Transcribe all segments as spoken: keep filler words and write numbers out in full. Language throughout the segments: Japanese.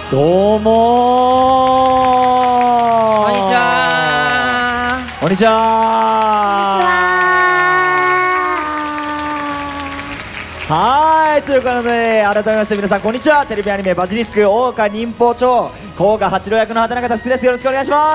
どうもー。 こんにちは。 こんにちは。はーい、ということで改めまして皆さんこんにちは。テレビアニメバジリスク大岡忍法帳甲賀八郎役の畑中佑です。よろしくお願いします。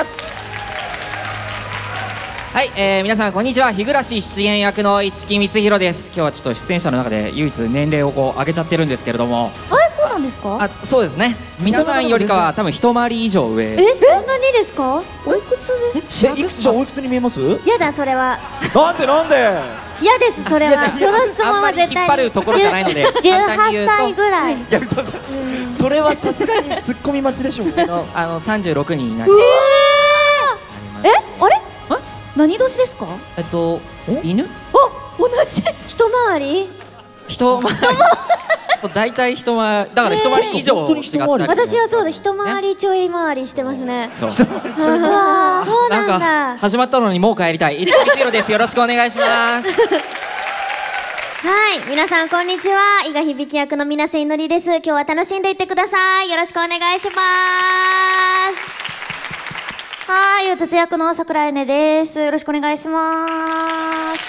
はい、えー、皆さんこんにちは。日暮七元役の市木光弘です。今日はちょっと出演者の中で唯一年齢をこう上げちゃってるんですけれども。 あ、そうなんですか？ あ、そうですね。皆さんよりかは多分一回り以上上。 え、そんなにですか？おいくつです？ え、いくつじゃおいくつに見えます？ やだ、それはなんでなんで嫌です。それはその質問は絶対あんまり引っ張るところじゃないのでじゅうはっさいぐらい。 いや、そうそう、それはさすがにツッコミ待ちでしょう。 あのあのさんじゅうろくにになりうわー、え、あれ？何年ですか？ えっと犬？ あ、同じ。一回り？ 一回り。大体一回りだから一回り以上違ったり。 私はそうだ、一回りちょい回りしてますね。 そう。 そうなんだ。 始まったのにもう帰りたい。市木光弘です。よろしくお願いします。 はい、皆さんこんにちは。伊賀響役の水瀬いのりです。今日は楽しんでいってください。よろしくお願いします。はい、うつつ役の桜井音です。よろしくお願いします。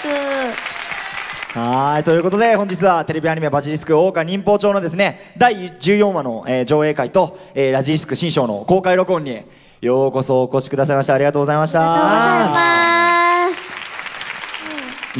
はい、ということで本日はテレビアニメバジリスク大岡忍法帳のですねだいじゅうよんわの、えー、上映会と、えー、ラジリスク新章の公開録音にようこそお越しくださいました。ありがとうございました。 ありがとうございます。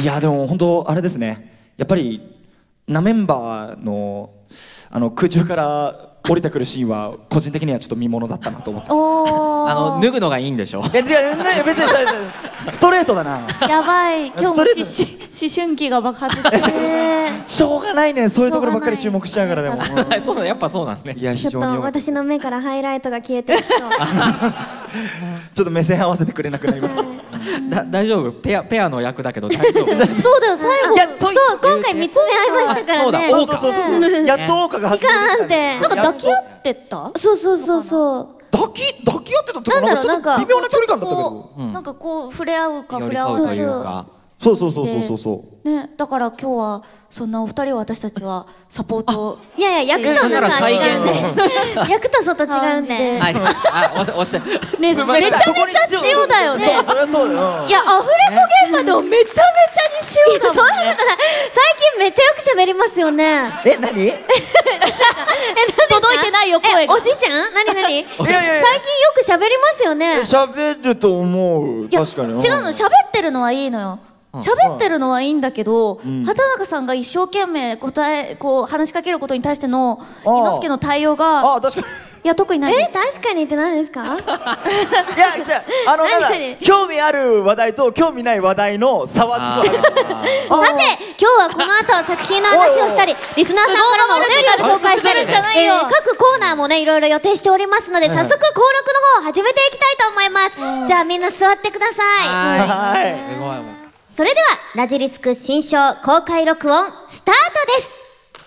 いやでも本当あれですね、やっぱりナメンバーのあの空中から降りてくるシーンは個人的にはちょっと見ものだったなと思って。 あの脱ぐのがいいんでしょ。 いや違う、別にストレートだな。 やばい、今日も思春期が爆発してる。 しょうがないね、そういうところばっかり注目しちゃうから。でもそうだ、やっぱそうなんね。 いや、非常にちょっと私の目からハイライトが消えてきそう。 ちょっと目線合わせてくれなくなります。 だ大丈夫？ペアペアの役だけど大丈夫？ そうだよ、最後。そう、今回見つめ合いましたからね。 そうそうそうそう。やっと岡が初めて来たんです。 なんか抱き合ってた？そうそうそうそう。 抱き抱き合ってたってか、なんかちょっと微妙な距離感だったけど。 なんかこう触れ合うか触れ合うというか。 そうそうそうそうそうそう。 ね、だから今日はそんなお二人を私たちはサポート。いやいや、役となんか違うんで。役と外違うんで。 はい。あ、おっしゃ。 ね、めちゃめちゃ塩だよね。 そう、それはそうだよ。 いや、アフレコ現場でもめちゃめちゃに塩だもんね。そういうことだ。最近めっちゃよく喋りますよね。 え、何？え、 届いてないよ、声が。おじいちゃん？何何？最近よく喋りますよね。 喋ると思う。確かに。 違うの、喋ってるのはいいのよ。喋ってるのはいいんだけど、畑中さんが一生懸命答え、こう話しかけることに対しての伊之助の対応が、 あ、確かに。 いや、特にない。え、確かにって何ですか？いや、 じゃあ、あの、なんだ、興味ある話題と興味ない話題の差はすごい。さて、今日はこの後作品の話をしたり、リスナーさんからのお便りを紹介したり、各コーナーもね、いろいろ予定しておりますので、早速登録の方を始めていきたいと思います。じゃあみんな座ってください。 はい。 それではラジリスク新章公開録音スタートです。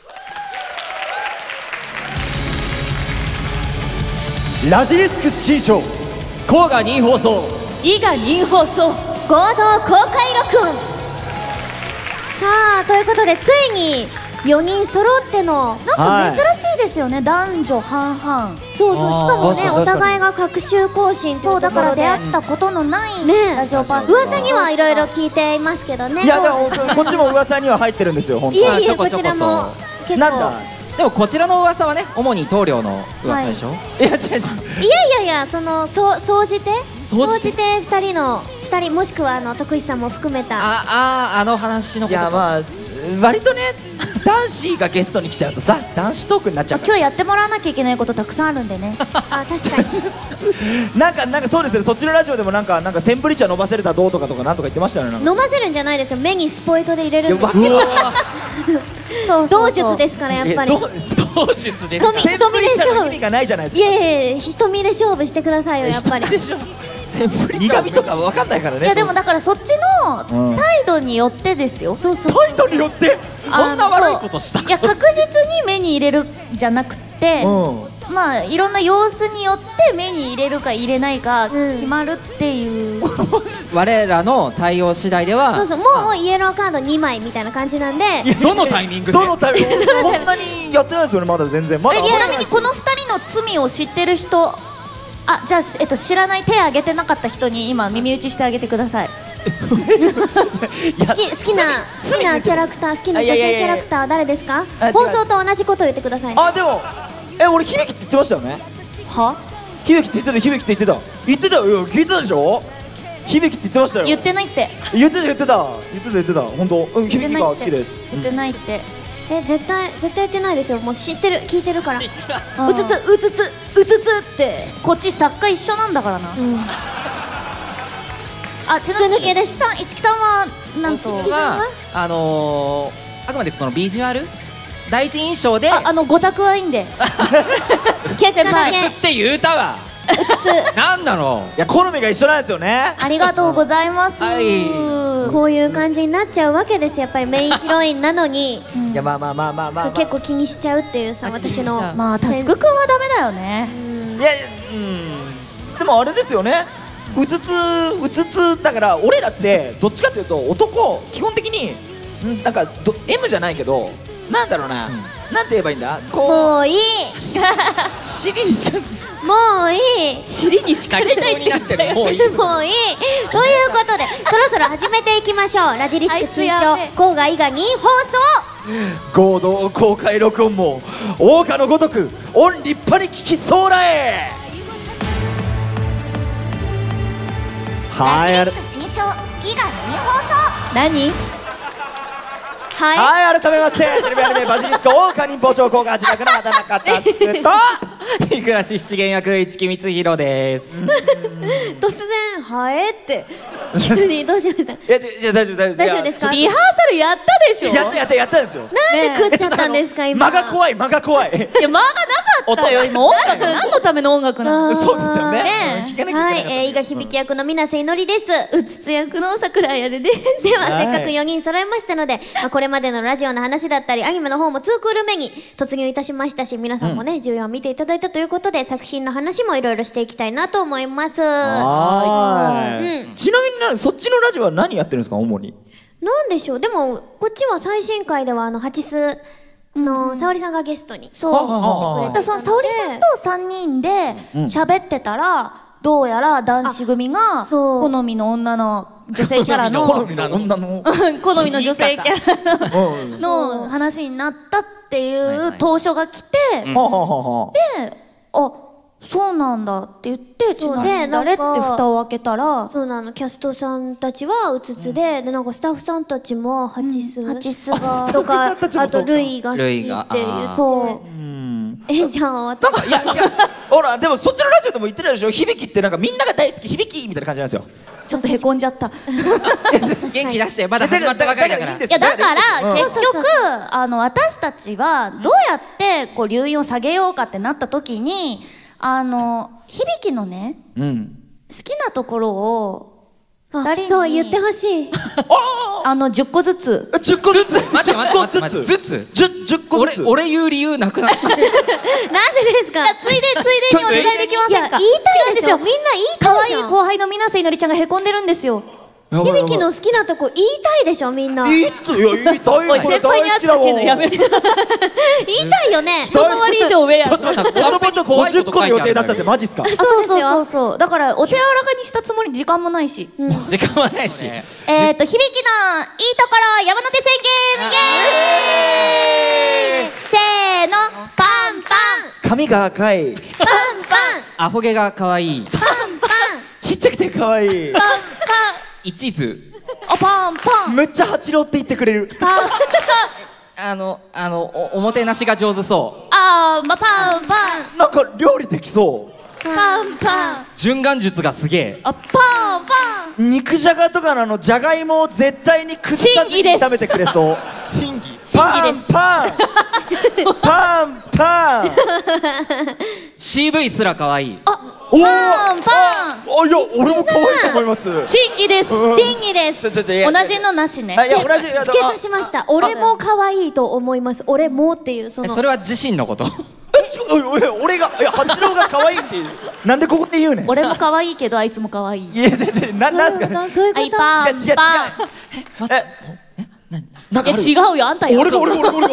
ラジリスク新章甲賀忍放送伊賀忍放送合同公開録音。さあ、ということでついによにん揃っての、なんか珍しいですよね、男女半々。そうそう、しかもね、お互いが隔週更新、そうだから出会ったことのないラジオパーソナリティ。噂にはいろいろ聞いていますけどね。 いや、でもこっちも噂には入ってるんですよ、本当に。 いえいえ、こちらも結構。なんだ。 でもこちらの噂はね、主に棟梁の噂でしょ。いや、違う違う。 いやいやいや、そのそう総じて総じてふたりのふたり、もしくはあの徳井さんも含めた。 ああ、あの話のこと。 いや、まあ割とね、男子がゲストに来ちゃうとさ、男子トークになっちゃうから。 今日やってもらわなきゃいけないことたくさんあるんでね。あ、確かに。 なんかなんかそうですね、そっちのラジオでもなんかなんかセンブリ茶飲ませれたらどうとかとかなんとか言ってましたよね。飲ませるんじゃないですよ、目にスポイトで入れるんですよ。そう、道術ですからやっぱり。 道術です。 瞳、瞳で勝負。 意味がないじゃないですか。 いやいや、瞳で勝負してくださいよ、やっぱり。 苦味とかわかんないからね。 いやでもだからそっちの態度によってですよ。そうそう。 態度によって。 そんな悪いことした？ いや、確実に目に入れるじゃなくて、まあいろんな様子によって目に入れるか入れないか決まるっていう、うん、 我らの対応次第では、 そうそう、もうイエローカードにまいみたいな感じなんで、 どのタイミングでどのタイミングこんなにやってないですよね、まだ全然。まだちなみにこのふたりの罪を知ってる人、あ、じゃあ、えっと、知らない手挙げてなかった人に今耳打ちしてあげてください。 好き好きな好きなキャラクター、好きな女性キャラクターは誰ですか？放送と同じことを言ってください。 あ、でもえ、俺響きって言ってましたよね。 は？ 響きって言ってた、響きって言ってた言ってたよ、聞いてたでしょ。響きって言ってましたよ。 言ってないって。 言ってた言ってた言ってた言ってた本当。うん、響きが好きです。 言ってないって。 え、絶対絶対言ってないですよ。もう知ってる、聞いてるから。 うつつうつつうつつってこっち作家一緒なんだからな。あ、ちなみに一木さん、一木さんはなんとはあのあくまでそのビジュアル第一印象で、 あ、あのご択はいいんで。 結果だけって言うたわ。 うつつ。 なんだろいや、好みが一緒なんですよね。 ありがとうございます。 はい。 こういう感じになっちゃうわけですよ。やっぱりメインヒロインなのに。 いや、まあまあまあまあまあ。 結構気にしちゃうっていうさ、私の。 まあタスクくんはダメだよね。 いや、うん。でもあれですよね。うつつうつつだから俺らってどっちかというと男基本的にんなんかど エム じゃないけどなんだろうな、なんて言えばいいんだ、こうもういい。 尻にしかもういい。 尻にしかれないって言ってる。 もういい。 もういい。ということでそろそろ始めていきましょう。ラジリスク新章郊外がに放送。 合同公開録音も桜花のごとく御立派に聞きそうらえ。はい、 ラジリスク新章伊賀に放送。 何？ はい、 はい、改めましてテレビアニメバジリスク桜花忍法長公が自宅の畑中佑と日暮七元役市木光弘です。 突然はえって急にどうしました？ いや、いや、大丈夫大丈夫大丈夫ですか？ リハーサルやったでしょ。 やったやったやったんですよ。 なんで食っちゃったんですか今？ 間が怖い間が怖い。 いや、間がなかったよ。今音楽何のための音楽なの？ そうですよね。 ね聞かなきゃはいい、 けなかった。 えー、伊賀響役の水瀬いのりです。 うつつ役の桜彩音です。 では、 はいせっかくよにん揃いましたので、まあ、これまでのラジオの話だったりアニメの方もツークール目に突入いたしましたし、皆さんもね、じゅうよん見ていただいたということで作品の話もいろいろしていきたいなと思います。 はーい。 うんちなみにな、そっちのラジオは何やってるんですか、主に。 なんでしょう。でもこっちは最新回ではあのハチスの沙織さんがゲストに。 そう。 ああああだからその沙織さんとさんにんで喋ってたら、どうやら男子組がそう好みの女の女性キャラの好みの女の。 好みの女性キャラうん。はの話になったっていはいはいう当初が来て、 あはあはあ。 で、あ、そうなんだって言って、ちなみに誰って蓋を開けたら、 そうなの、キャストさんたちはうつつで、でなんかスタッフさんたちもハチス、 ハチスとがか、 たちもそうかあとルイが好きってルイが言あーっそう。 うん。 て、え、じゃあなんかいや違う。ほらでもそっちのラジオでも言ってるでしょ。響きってなんかみんなが大好き響きみたいな感じなんですよ。 ちょっとへこんじゃった。 元気出してまだ始まったばかりだから。 いいんですいやだからうん結局そうそうそうあの私たちはどうやってこう留飲を下げようかってなった時に、あの響きのねうん。 好きなところをあ誰にそう言ってほしい。 あのじゅっこずつ。 えじゅっこずつ。 待って待って待って待ってずつ。 ずつじゅじゅっこずつ。 俺俺言う理由なくなった。 なんでですか？ ついでついでにお願いできまいや、 せんか？ 言いたいでしょ。 違うんみんな言い可愛いたいじゃん。 後輩の水瀬いのりちゃんがへこんでるんですよ。 響きの好きなとこ言いたいでしょ、みんな。言いいいっついや言いたいよ。 おいこれ先輩に大好きだもん。 会ったけどやめる。 たいよね。 一回り以上上やん。 ちょっと待って。子供とごじゅっこの予定だったってマジっすか。 あそうそうそうそう。だからお手柔らかにしたつもり時間もないし。 時間はないし。 えっと響きのいいところ山手線ゲームゲーム。せーのパンパン髪が赤い。 パンパンアホ毛が可愛い。 パンパちっちゃくて可愛い。 パン一途。 パン。あパンパンめっちゃ八郎って言ってくれる。 パン。 あのあのおおもてなしが上手そう。 あーまパンパンなんか料理できそう。 パンパン。 順眼術がすげえ。 あパンパン。 肉じゃがとかのあのじゃがいもを絶対に崩さずに審議です炒めてくれそう。 審議。 パンパンパンパン。 シーブイ すら可愛い。 おお。 パンパン。 あいや俺も可愛いと思います。 審議です。 審議です。 ちょちょちょいや同じのなしね。 あいや同じいや付け足しました。俺も可愛いと思います。俺もっていうその。 えそれは自身のこと。 えちょおいおい俺がいや八郎が可愛いっていうなんでここで言うねん。 俺も可愛いけどあいつも可愛い。 いや違う違うななんすか。 そういうこと。そういうこと。 はいパン違う違う違うパン。 えなんかあるいや違うよあんたや。 俺が俺が俺が俺が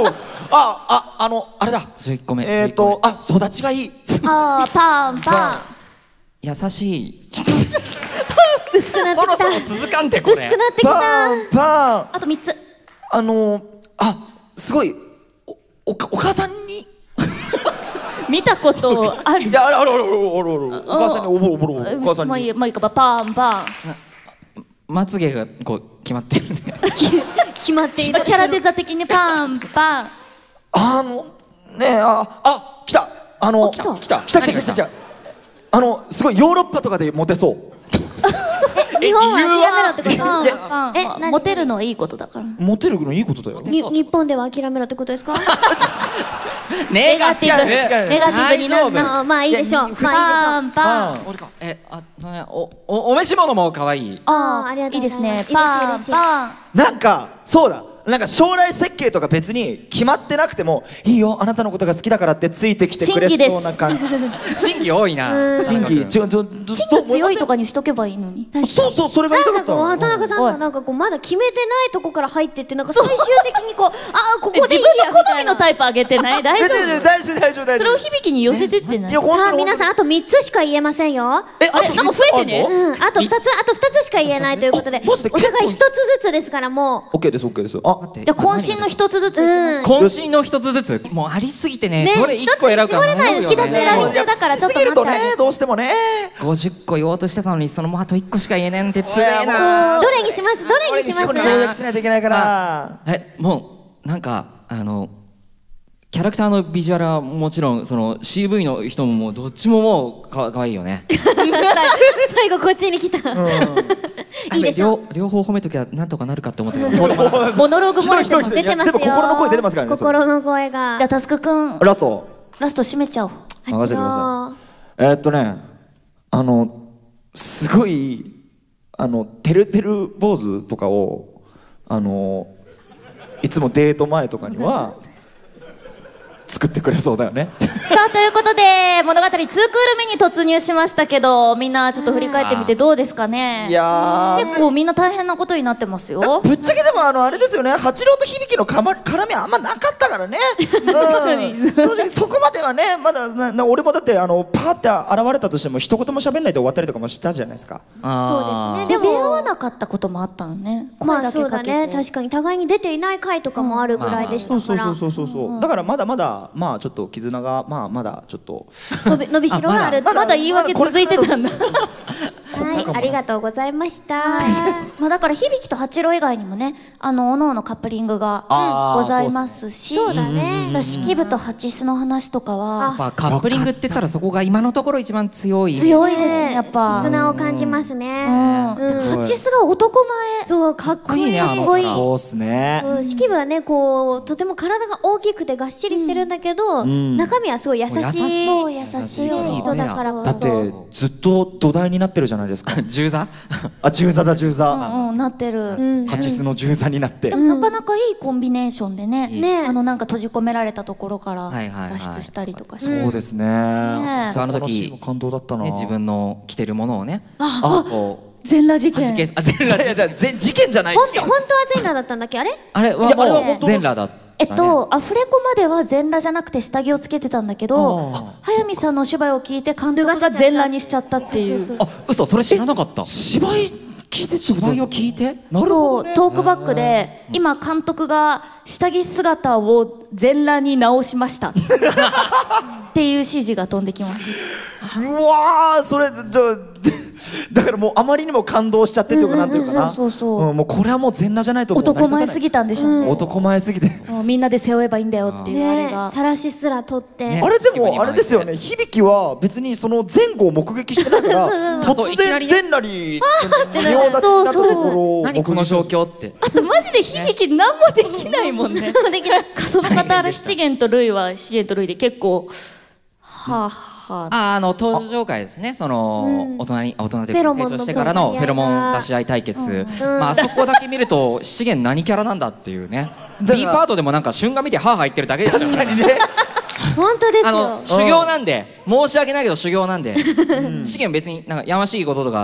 あああのあれだじゅういっこめえっとあ育ちがいいあーパンパン優しい薄くなってきたそろそろ続かんてこれ薄くなってきたパンパンあとみっつあのあすごいおおお母さんに見たことあるいやあれあれあれあれあれお母さんにおぼろおぼろお母さんにもういいもういいかパンパンまつげがこう決まってるね決まっているキャラデザ的にパンパンあのねああ来たあの来た来た来た来た来た来たあのすごいヨーロッパとかでモテそう日本は諦めろってことですパンかパンえ何モテるのはいいことだからモテるのいいことだよに日本では諦めろってことですかネガティブ違う違うネガティブになる大丈あまあいいでしょうまあいいでしょうパンパン夫俺かえあねおおお召し物も可愛いああーありがといいですうございますねパン嬉しい嬉しいパンなんかそうだなんか将来設計とか別に決まってなくてもいいよあなたのことが好きだからってついてきてくれそうな感じ審議多いな審議ちょちょ芯が強いとかにしとけばいいのにそうそうそれが言いたかなんかこうった畑中さんおいがなんかこうまだ決めてないとこから入ってってなんか最終的にこうあーこえ自こでいい分の好みやみたいなのタイプあげてない大丈夫大丈夫大丈夫大丈夫大それを丈夫響きに寄せてってないいや本当にさあ皆さんあとみっつしか言えませんよえあれなんか増えてねうんあとふたつあとふたつしか言えないということでマジでお互いひとつずつですからもオッケーですオッケーですあ待ってじゃあ渾身の一つずついきます渾身の一つずつもうありすぎてねねどれ一個選ぶか一つに絞れない迷うよ引き出し選びね中だからちょっと好きすぎると待ってあげてねどうしてもねごじゅっこ言おうとしてたのにそのもうあといっこしか言えねえんってつれえうなんどれにしますどれにしますこれ要約しないといけないからえもうなんかあのキャラクターのビジュアルはもちろんその シーブイ の人ももうどっちももうかかわいいよね最後こっちに来たいいでしょう両両方褒めときゃなんとかなるかって思ったけどそうでもないモノローグ漏れてます一人一人出てますよでも心の声出てますからね心の声がじゃあタスクくんラストラスト締めちゃおう任せてくださいえーっとねあのすごいあのてるてる坊主とかをあのいつもデート前とかには作ってくれそうだよねさあということで物語ツークール目に突入しましたけどみんなちょっと振り返ってみてどうですかねいやー結構みんな大変なことになってますよぶっちゃけでもあのあれですよね八郎と響のかま絡みはあんまなかったからね、うん、正直そこまではねまだなな俺もだってあのパーって現れたとしても一言も喋んないで終わったりとかもしたじゃないですかあーそうですね出会わなかったこともあったのねまあ声だけかけてそうだね確かに互いに出ていない回とかもあるぐらいでしたからそうそうそうそうそうだからまだまだまあちょっと絆がまあまだちょっと伸び伸びしろがあるまだ言い訳続いてたんだはいありがとうございましたまあだから響と八郎以外にもねあのおのおのカップリングがあーございますしそうだねだから式部と八須の話とかはまあカップリングって言ったらそこが今のところ一番強い強いですねやっぱ絆を感じますうんね八須が男前そうかっこいいかっこいいねあのかっこいいそうっすねうん式部はねこうとても体が大きくてがっしりしてるんだけど、 ん中身はすごい優しい優しいそう優しいね人だからこそだってずっと土台になってるじゃないですか銃座あ銃座だ銃座うんうんなってる、 うん八須の銃座になってでもなかなかいいコンビネーションでね、 ねあのなんか閉じ込められたところからはいはいはい脱出したりとかして、 そうですねねそうあの時こシーンも感動だったなね自分の着てるものをねあこう全裸事件はじけあ全裸いやいやじゃあぜ事件じゃない本当本当は全裸だったんだっけあれあれはいやあれはもう本当全裸だったねえっと、アフレコまでは全裸じゃなくて下着をつけてたんだけどあ速水さんのお芝居を聞いて監督が全裸にしちゃったっていうそうそうあ嘘それ知らなかった芝居聞いてちょっと芝居を聞いてなるほそどねうトークバックで今監督が下着姿を全裸に直しましたっていう指示が飛んできましたうわーそれじゃあだからもうあまりにも感動しちゃってっていうかなんていうかなそうそうそううんもうこれはもう全裸じゃないともう男前すぎたたんでしょうね、 男前すぎてもうみんなで背負えばいいんだよっていうあれねが、 さらしすら取って、 ねあれでもあれですよね響は別にその前後を目撃してないから突然全裸に仁王立ちになったところを何この状況ってあとマジで響何もできないもんねできないその傍ら七元と類は七元と類で結構はあはあああの登場回ですねその大人に大人というかフェロモンの成長してからのフェロモン出し合い対決まああそこだけ見ると七元何キャラなんだっていうねだから B パートでもなんか瞬間見て歯入ってるだけですよ確かにね本当ですあよの修行なんで申し訳ないけど修行なんで資源別になんかやましいこととか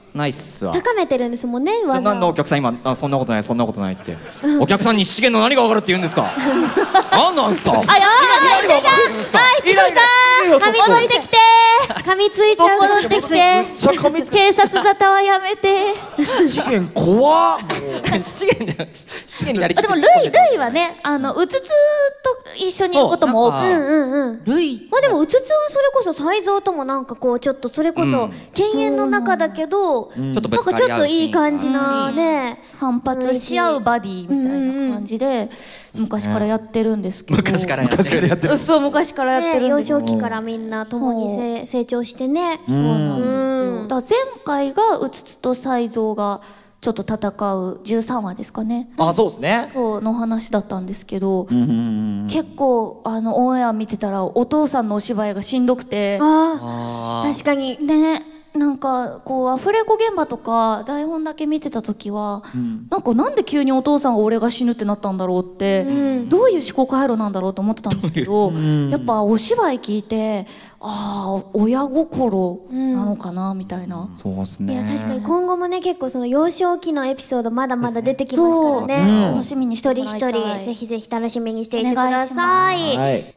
ないっすわ。 高めてるんですもんね、 そんなのお技を。 客さん今あそんなことないそんなことないってお客さんに資源の何が分かるって言うんですか何なんすかあ、やばい、 何が分かるって言うんですかいないいない噛みついてきて噛みついちゃう。 戻ってきてしゃ噛みつ警察沙汰はやめて。 資源怖っ。 資源じゃなくて資源になりきあ、でもルイ、ルイはね、あのうつつと一緒にいることも多く、 そうなんかうんうんうん。 ルイまあでもうつつはそれこそ才蔵ともなんかこうちょっとそれこそ犬猿の中だけど、 ちょっとなんかちょっといい感じなうんね。 反発し合うバディみたいな感じで昔からやってるんですけど、 昔からやってる昔からやってる。 そう昔からやってね、幼るんですよ。 少期からみんな共にせ成長してね。 そうなんですうんよ。だから前回がうつつと才蔵がちょっと戦うじゅうさんわですかね。 あ、そうですね。 そうの話だったんですけど、 うんうんうん。 結構あのオンエア見てたらお父さんのお芝居がしんどくて、 ああ、 あ確かに。 ね、なんかこうアフレコ現場とか台本だけ見てた時は、なんかなんで急にお父さんが俺が死ぬってなったんだろうって、どういう思考回路なんだろうと思ってたんですけど、やっぱお芝居聞いて、ああ親心なのかなみたいな。 そうですね。 いや確かに今後もね結構その幼少期のエピソードまだまだ出てきますからね。 楽しみにして一人一もらいたい。 人ぜひぜひ楽しみにしていてください。 はい。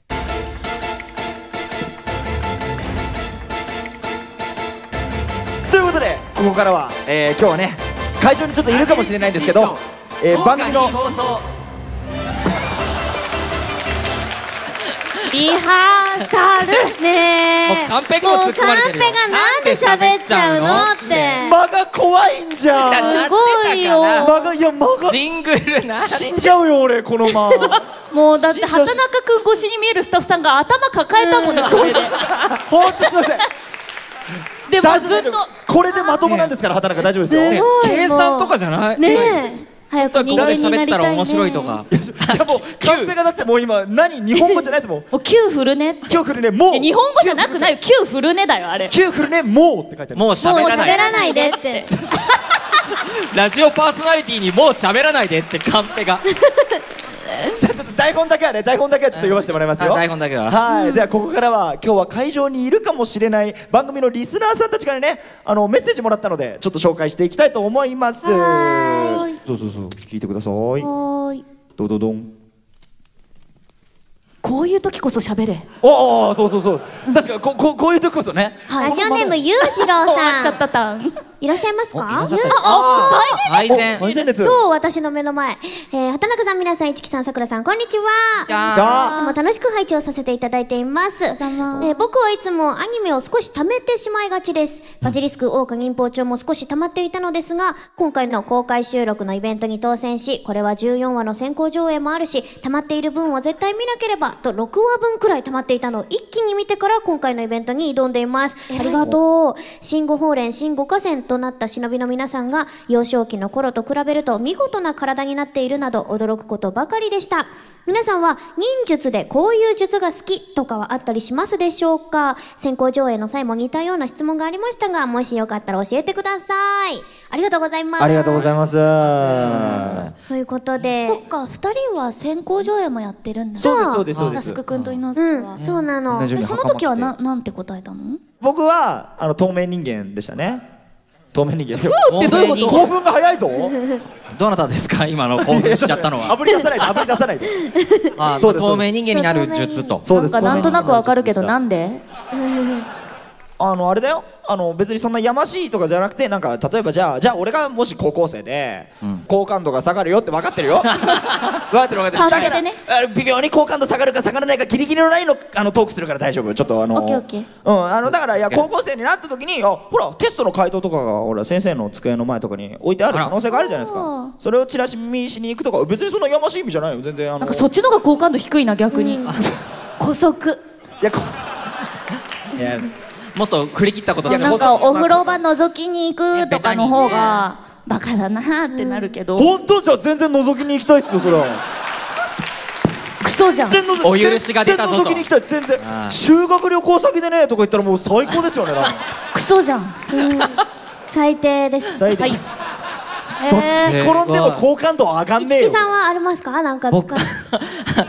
ということでここからは、えー、今日はね会場にちょっといるかもしれないんですけど、えー、番組の放送リハーサルねえ。 もうカンペにももう突っ込まれてるよカンペがなんで喋っちゃうのって。 間が怖いんじゃん。 すごいよ。 間がいや間がジングルな死んじゃうよ俺この間。 もうだって畑中くん越しに見えるスタッフさんが頭抱えたもんね、これで。 ほんとすいません。 でもずっと大丈夫大丈夫。これでまともなんですから畑中大丈夫ですよ。 すごい。 計算とかじゃないねえ。 早く人間にな喋ったら面りたいね。 白いとかいやもうカンペがだってもう今何日本語じゃないですもん。 もうキューフルね。 今日来るねもういや日本語じゃなくないよ、キューフルねだよあれ。 キュー来るねもうって書いてある。 もう喋もうらない喋らないでって。 ラジオパーソナリティにもう喋らないでってカンペがじゃあちょっと台本だけはね台本だけはちょっと読ませてもらいますよ。 あ台本だけははい、ではここからは今日は会場にいるかもしれない番組のリスナーさんたちからねあのメッセージもらったのでちょっと紹介していきたいと思います。 はそうそうそう聞いてください。 はーい。 どどどん。 こういう時こそ喋れ。 おおそうそうそう確かにこここういう時こそね。 ラジオネームゆうじろう終わっちゃさん。 ったターン。 いらっしゃいますか？ おいらっしゃったあ、 最善最前列。 超私の目の前。えー、畑中さん、皆さん、市木さん、さくらさん、こんにちは。 じゃあじゃあいつも楽しく拝聴させていただいています。えー僕はいつもアニメを少し貯めてしまいがちです。バジリスク大岡忍法帳も少し溜まっていたのですが、今回の公開収録のイベントに当選し、これはじゅうよんわの先行上映もあるし、溜まっている分は絶対見なければとろくわぶんくらい溜まっていたのを一気に見てから今回のイベントに挑んでいます。ありがとう。新五法蓮、新五河川となった忍びの皆さんが幼少期の頃と比べると見事な体になっているなど驚くことばかりでした。皆さんは忍術でこういう術が好きとかはあったりしますでしょうか？先行上映の際も似たような質問がありましたが、もしよかったら教えてください。ありがとうございます。 ありがとうございます。 ということで、 そっか、二人は先行上映もやってるんだ。 そうですそうですそうです那須くんと猪う之助はん、。そうなの。 同じようにその時は袴着てななんて答えたの？ 僕はあの透明人間でしたね。透明人間。 ってどういうこと興奮が早いぞ。 どなたですか今の興奮しちゃったのは炙り出さないで炙り出さないで。 あそうです透明人間になる術とそうです。 なんかなんとなくわかるけど、な透明人間んで？ あのあれだよ。あの別にそんなやましいとかじゃなくてなんか例えばじゃあじゃあ俺がもし高校生で、 ん好感度が下がるよって分かってるよ。分かってる分かってる。 カンだからペでねあの微妙に好感度下がるか下がらないかギリギリのラインのあのトークするから大丈夫。ちょっとあのオッケーオッケーうんあのだからいや高校生になった時にあほらテストの回答とかがほら先生の机の前とかに置いてある可能性があるじゃないですあらか。それをチラシ見しに行くとか別にそんなやましい意味じゃないよ全然あの。 なんかそっちの方が好感度低いな逆に。 姑息。 いやこいやもっと振り切ったこといやなんかお風呂場覗きに行くとかの方がバカだなってなるけど、 本当じゃ全然覗きに行きたいっすよそれは。 クソじゃん。 全然覗お許しが出たぞと全然覗きに行きたい全然ああ修学旅行先でねとか言ったらもう最高ですよねなんかクソじゃん。 最低です。 最低はい。 どっちえに転んでも好感度上がんねえよ。 市木さんはありますか？なんか使僕う。 そ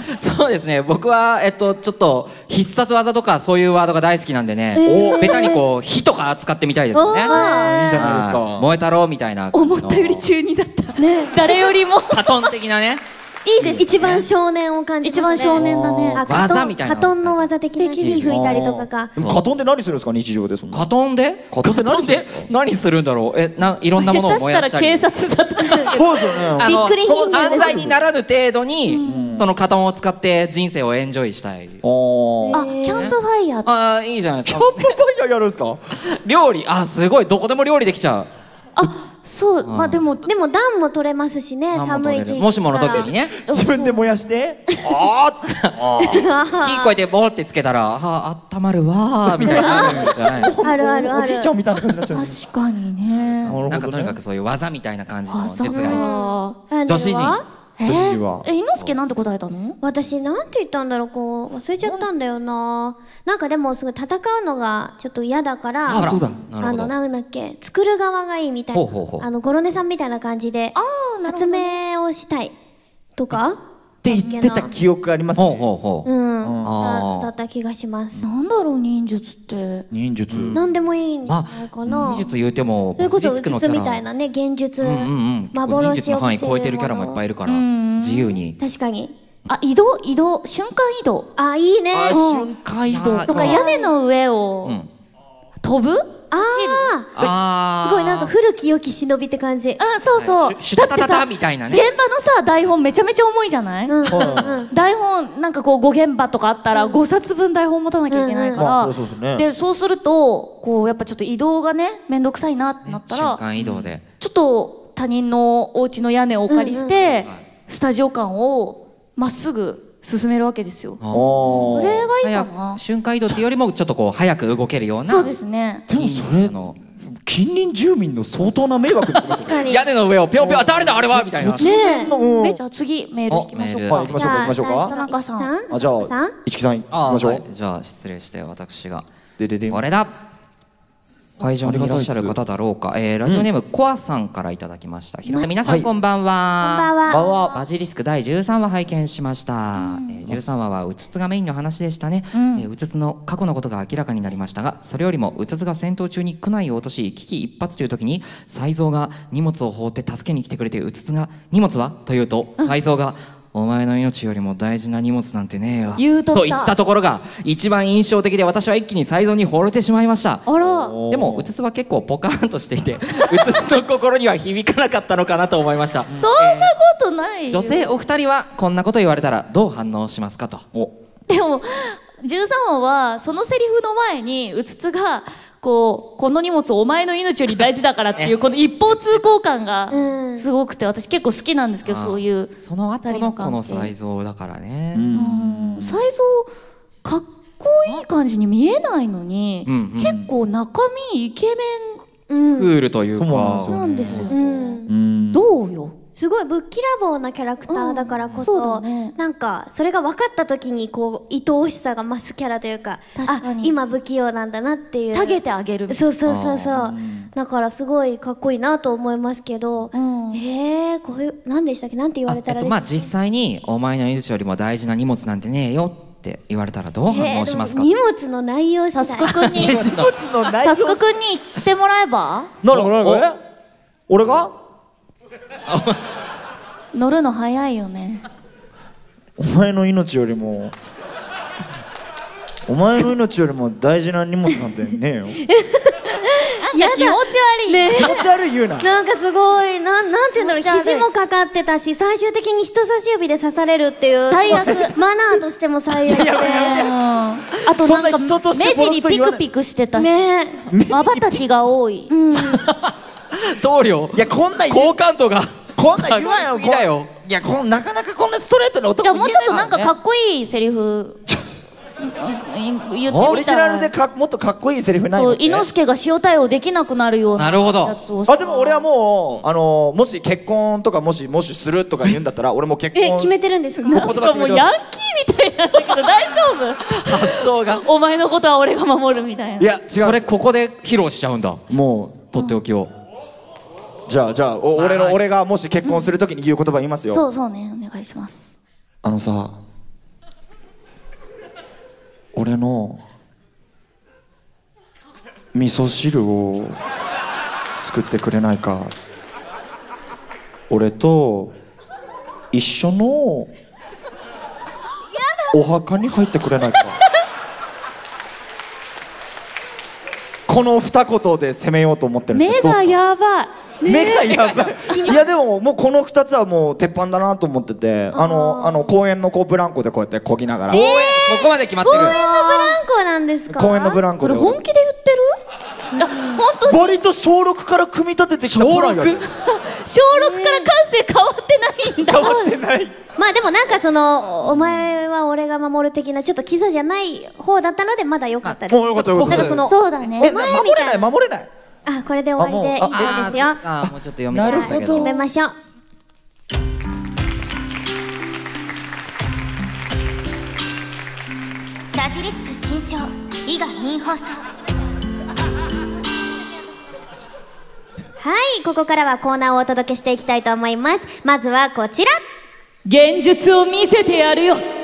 そうですね、僕はえっとちょっと必殺技とかそういうワードが大好きなんでね、 ーベタにこう火とか使ってみたいですよね。 いいじゃないですはいか。 燃え太郎みたいな思ったより中二だった。誰よりもカトン的なね。 いいです。一番少年を感じますね。 一番少年だね。 あ、カトン技みたいなカトンの技的な火吹いたりとかか。 でもカトンで何するんですか日常でそんな。 カトンでカトンって何するんですか。 何するんだろう。えないろんなものを下手したら燃やしたり。 警察沙汰だけど。 そうですよね。 あのびっくりヒントです犯罪にならぬ程度にそのカトンを使って人生をエンジョイしたい。 おー。 あ、キャンプファイヤー。 ああいいじゃないですか。 キャンプファイヤーやるんですか。 料理あすごいどこでも料理できちゃう。 あ、そう、まあでもでも暖も取れますしね、寒い時期。 もしもの時にね。 自分で燃やして。ああ。 火こうやってボーってつけたら、はあ、温まるわーみたいになるんじゃないの。 あるあるある。 おじいちゃんみたいな感じになっちゃう。 確かにね。 なんかとにかくそういう技みたいな感じの技術がいい。 か。 女子陣。 え女子はえ、伊之助なんて答えたの？ 私なんて言ったんだろう、こう忘れちゃったんだよな。なんかでもすごい戦うのがちょっと嫌だから、 あそうだ。 なるほど。 あのなんだっけ、作る側がいいみたいな。 ほうほうほうあのゴロネさんみたいな感じで発明をしたいとかって言ってた記憶ありますほうね。 ほうほう。 うんあーだだった気がします。 なんだろう忍術って。 忍術。 なんでもいいんじゃあないかな。 忍術言うてもそれこそバジリスクうつつのキャラみたいなね、幻術、 うんうんうん。結構忍幻を術の範囲超えてるキャラもいっぱいいるからうん自由に。 確かに。 あ、移動移動瞬間移動あ、いいね。 あ瞬間移動あとか屋根の上うをん。 飛ぶ？ あああ、すごいなんか古き良き忍びって感じ。 うん、そうそう。 シュタタタタみたいな現ね。 場のさ台本めちゃめちゃ重いじゃない？ うん台本なんかこうご現場とかあったらごさつぶん台本持たなきゃいけないかまあら、 そうそうですね。 でそうするとこうやっぱちょっと移動がねめんどくさいなってなった瞬ら、 間移動で。 ちょっと他人のお家の屋根をお借りして、スタジオ間をまっすぐ進めるわけですよ。 おー。 それがいい早かなく。瞬間移動っていうよりもちょっとこう早く動けるような。 そうですね。 でもそれあの近隣住民の相当な迷惑になりますね。 確かに。 屋根の上をぴょんぴょん誰だあれはみたいな。 ねえ。 うんえじゃあ次メールいきましょうかおメール。 はい行きましょうか行きましょうか。 田中さんあじゃあさん市木さん行きあーましょう。 はいじゃあ失礼して私が。 ででで。 これだ。会場にいらっしゃる方だろうか。えーラジオネームコアさんからいただきました。皆さんこんばんは。 こんばんは。 こんばんは。 バジリスクだいじゅうさんわ拝見しました、えーじゅうさんわはうつつがメインの話でしたね、えーうつつの過去のことが明らかになりましたが、それよりもうつつが戦闘中に区内を落とし危機一髪という時に才蔵が荷物を放って助けに来てくれて、うつつが荷物はというと才蔵がお前の命よりも大事な荷物なんてねえよ言うとったと言ったところが一番印象的で、私は一気に才蔵に惚れてしまいました。 あら。 でもうつつは結構ポカーンとしていてうつつの心には響かなかったのかなと思いました。 そんなことないよ。 女性お二人はこんなこと言われたらどう反応しますかと。 お。 でもじゅうさんわはそのセリフの前にうつつがこうこの荷物お前の命より大事だからっていうこの一方通行感がうんすごくて、私結構好きなんですけど、そういうその後二人のこのの関係才蔵だからね。 うん才蔵かっこいい感じに見えないのに、 うんうん結構中身イケメうん。 クールというそうなんですよか。 ンなんですよ、 うん。 うん。 どうよ。 すごいぶっきらぼうなキャラクターだからこうんそうそ、 だねなんかそれが分かった時にこう愛おしさが増すキャラというか、あ、 確かに今不器用なんだなっていう。 下げてあげるみたいそうそうそうそうあ。 だからすごいかっこいいなと思いますけど、 うんえー、こういう何でしたっけ、なんて言われたらですか。 あえっとまあ実際にお前の命よりも大事な荷物なんてねえよって言われたらどう反応しますか。 えーでも荷物の内容次タ第。 スクくんに荷物の内容。 タスクくんに言ってもらえばなるほどなるほど。え俺が？ 乗るの早いよね。 お前の命よりも。お前の命よりも大事な荷物なんてねえよ。 やだ気持ち悪い。 ね気持ち悪い言うな。 なんかすごい、なん、なんて言うんだろう、 気持ち悪い肘もかかってたし、最終的に人差し指で刺されるっていう。 最悪マナーとしても最悪で。 やめやめうんあとなんかそんな人として目ボロ尻ピクソ言わないクピクしてたし、 ねまばたきが多い。 棟梁いやこんな言う好感度がこんな言わんよ。 下がりすぎだよ。 いやこのなかなかこんなストレートな男じゃあもうちょっとなんかかっっこいいセリフ言ってみたら。 オリジナルでかもっとかっこいいセリフないのそう伊之助が塩対応できなくなるようななるほどやつを。 あでも俺はもうあのもし結婚とかもしもしするとか言うんだったら俺も結婚え、決めてるんですか。 もうなん言葉決めてまかもうヤンキーみたいなんだけど大丈夫？ 発想がお前のことは俺が守るみたいな。 すいや違そうれここで披露しちゃうんだ。 もとっておきを。 うじゃあじゃあお俺のはい俺がもし結婚するときに言う言葉言いますよ。 そうそうね、お願いします。 あのさ俺の味噌汁を作ってくれないか。俺と一緒のお墓に入ってくれないか。この二言で攻めようと思ってるんです目けど、 がやばい。 目がやばい。いやでももうこの二つはもう鉄板だなと思ってて、あのあの公園のこうブランコでこうやってこぎながら、 ここまで決まってる。 公園のブランコなんですか？ 公園のブランコでこれ本気で言ってる？あ、本当に割と小ろくから組み立ててきたプランやで。 小ろくから感性変わってないんだ。 変わってない。 まあでもなんかそのお前は俺が守る的なちょっとキザじゃない方だったのでまだ良かったです。 もうよかったよかった。 なんかそのそうだね。 え、な守れない守れない。 あ、これで終わりでいいですよ。 あー、もうちょっと読みたかったけど。 決めましょう。 ラジリスク新章伊賀民放送。 はい、ここからはコーナーをお届けしていきたいと思います。まずはこちら。 現実を見せてやるよ。 かっ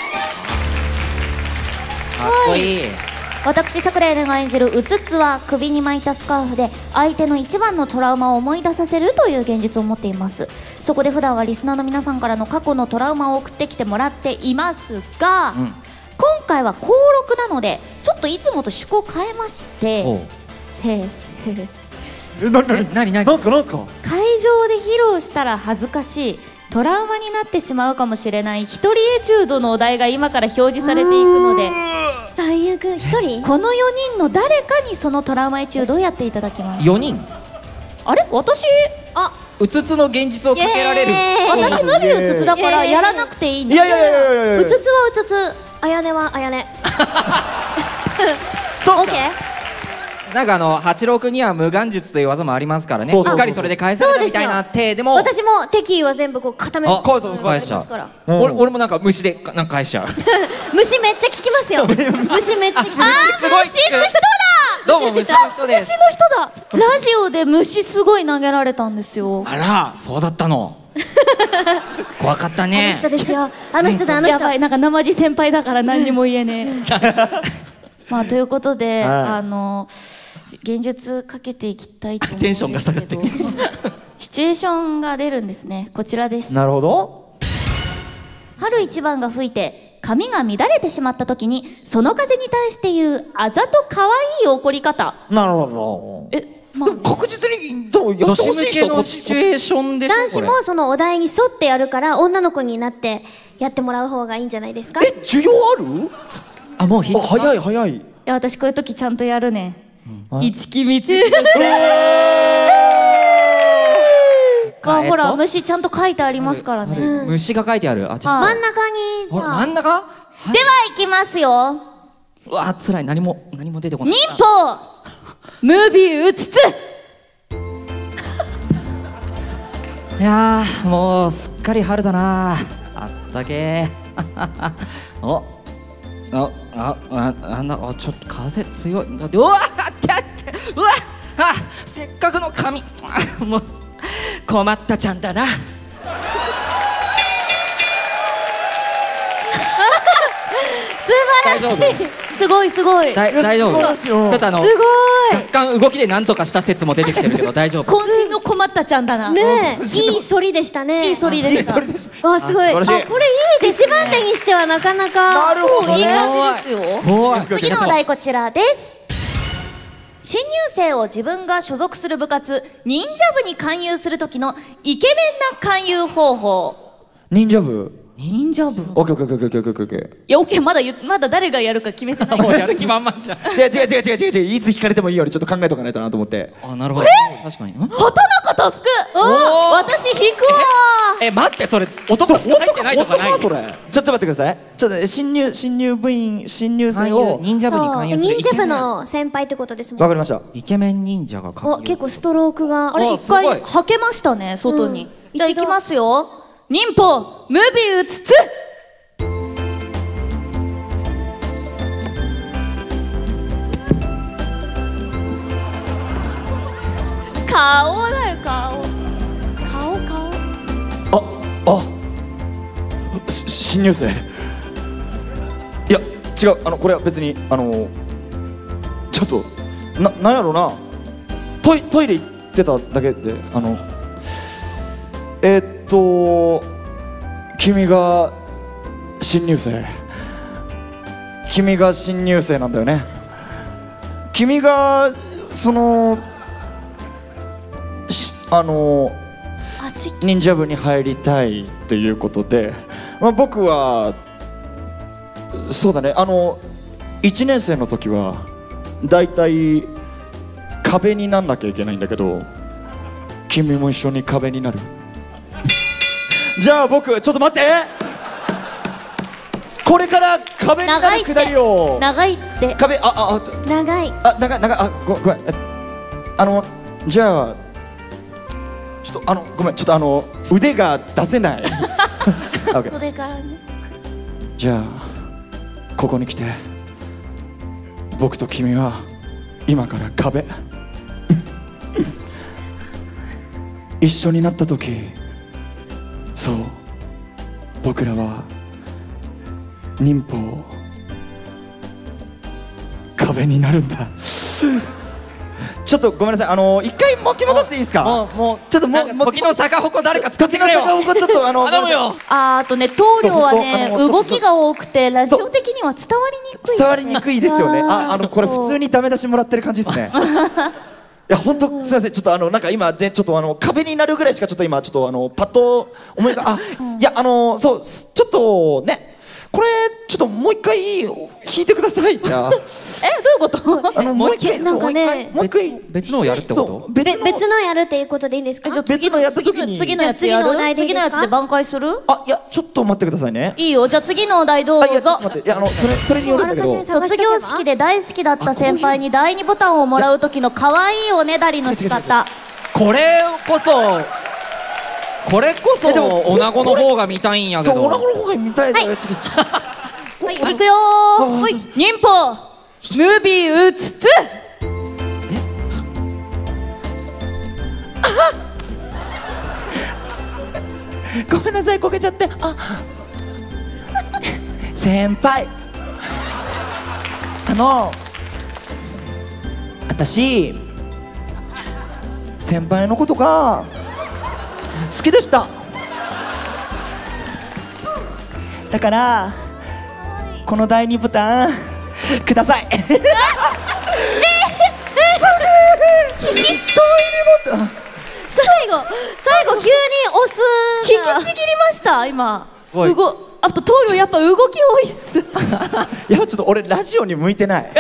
こいい。 私桜井玲が演じるうつつは首に巻いたスカーフで相手の一番のトラウマを思い出させるという現実を持っています。そこで普段はリスナーの皆さんからの過去のトラウマを送ってきてもらっていますが、 うん、 今回は登録なのでちょっといつもと趣向を変えまして、 おうへへへえ、なになにえ何何なんすかなんすか。 会場で披露したら恥ずかしいトラウマになってしまうかもしれない一人エチュードのお題が今から表示されていくので、 最悪一人？ このよにんの誰かにそのトラウマエチュードをやっていただきます。 よにん。 あれ私あ、 うつつの現実をかけられる。 私無理うつつだからやらなくていいんだ。 いやいやいやいやいや。 うつつはうつつ、あやねはあやね。 そうか。 オッケー。 なんかあの八六には無眼術という技もありますからね。 そうそうそうしっかりそれで返されたみたいな体でも。 私も敵意は全部こう固めあ返す返しちゃう。 からうん俺俺もなんか虫でかなんか返しちゃう。 虫めっちゃ効きますよ。虫めっちゃ効きます。 すごい。虫の人だ。どうも虫の人です。 虫の人だ。ラジオで虫すごい投げられたんですよ。 あら、そうだったの。怖かったあのね人。ですよ。あの人だあの人。 やばい、なんか生地先輩だから何にも言えねえ。 まあということで、 はいあの現実かけていきたいと思うんテンションがですけど、 下がってシチュエーションが出るんですね。こちらです。 なるほど。 春一番が吹いて髪が乱れてしまった時にその風に対して言うあざと可愛い怒り方。 なるほど。 え、まあね、 確実にでもや女ってほしい子向け人こっちのシチュエーションでしょ男子これもそのお題に沿ってやるから女の子になってやってもらう方がいいんじゃないですか？ え、需要ある？ あ、もう引いあ、早い早い。 いや、私こういう時ちゃんとやるね。 はい一気見つ。 あ、ほらえっと虫ちゃんと書いてありますからね。では虫が書いてある。あ、ちょっはい真ん中にじゃあと真ん中。はいいきますよ。 うわ、辛い。何も何も出てこない。 忍法ムービーうつつ。 いやー、もうすっかり春だな。あったけー。お、あ、あ、あ、なんだ、あ、ちょっと風強い。だって、うわ、あってあって、うわ、あ、せっかくの髪、あもう困ったちゃんだな。大丈夫？ すごいすごい。 だい大丈夫？ 素晴らしいよちょっとあのすごい若干動きで何とかした説も出てきてるけど大丈夫？ 渾身の困ったちゃんだな。 ねえ、いい反りでしたね。 いい反りでした。 それでした。 わ、すごい。あ、こ素晴らしいれいいですね。一番手にしてはなかなか。 なるほどいいね。 感じですよ。 怖い。 次のお題こちらです。新入生を自分が所属する部活忍者部に勧誘する時のイケメンな勧誘方法。 忍者部。 忍者部。 オッケーオッケーオッケーオッケーオッケーオッケー。 いや、オッケー、まだ言う、まだ誰がやるか決めてない。 もうやる気満々じゃん。 いや違う違う違う違う違う、いつ聞かれてもいいようにちょっと考えとかないとなと思って。 あ、なるほど。確かに。ん畑中助く。私引くわ。 え、待って、それ男しか入ってないとかない？ 本当かそれ。ちょっと待ってください。ちょっと新入新入部員新入生を。 忍者部に勧誘する忍者部の先輩ってことですもん。 わかりました。 イケメン忍者が勧誘。 お、結構ストロークが。 あれ、 あ一回すごいはけましたね、外に。 じゃあ行きますよ。 忍法ムービーうつつ。顔だよ、顔。顔、顔。 あ、あ、し新入生。いや、 違う、あのこれは別にあのちょっとななんやろな、トイトイレ行ってただけで、あのえー、っと君が新入生君が新入生なんだよね。君がそのあの忍者部に入りたいっていうことで、まあ、僕はそうだね、あのいちねん生の時はだいたい壁になんなきゃいけないんだけど、君も一緒に壁になる？じゃあ僕ちょっと待って、これから壁になるくだりを長いって壁あああ長いあ長い長いあごごめん、あのじゃあちょっとあのごめん、ちょっとあの腕が出せない袖からね。 じゃあここに来て、僕と君は今から壁一緒になった時、そう僕らは忍法壁になるんだちょっとごめんなさい、あの一回巻き戻していいですか？ もうもうちょっともうもう時の逆鉾誰か使ってくれよ。 時の逆鉾ちょっとあの頼むよ。 あーあとね、棟梁はねそう動きが多くてラジオ的には伝わりにくい、 伝わりにくいですよね。 あーああのこれ普通にダメ出しもらってる感じですねいや本当すみません、ちょっとあのなんか今でちょっとあの壁になるぐらいしかちょっと今ちょっとあのパッと思いがあ、いやあのそうちょっとね、これちょっともう一回弾いてください。じゃあえどういうことあのもう一回なんかねもう一回別のをやるってこと？ 別のべ別のやるっていうことでいいんですか？ 別のやった時に次のやつやる次のお題でいいですか次のやつで挽回する？ あいやちょっと待ってくださいね。 いいよ、じゃあ次のお題どうあいやちょっぞ。 と待って、いやあのそれそれによるんだけど、 卒業式で大好きだった先輩にだいにボタンをもらう時の可愛いおねだりの仕方。 これこそこれこそえでも女子の方が見たいんやけど。 そう女子の方が見たいだよ。ちょっとはい、いくよー。はい、忍法ムービーうつつ。 ごめんなさい、こけちゃって。あ先輩、あの私先輩のことが好きでした。だからこのだいにボタンください。ええそれだいにボタン最後最後急に押す引がきちぎりました今。 おいうごあと棟梁やっぱ動き多いっす。 いやちょっと俺ラジオに向いてない。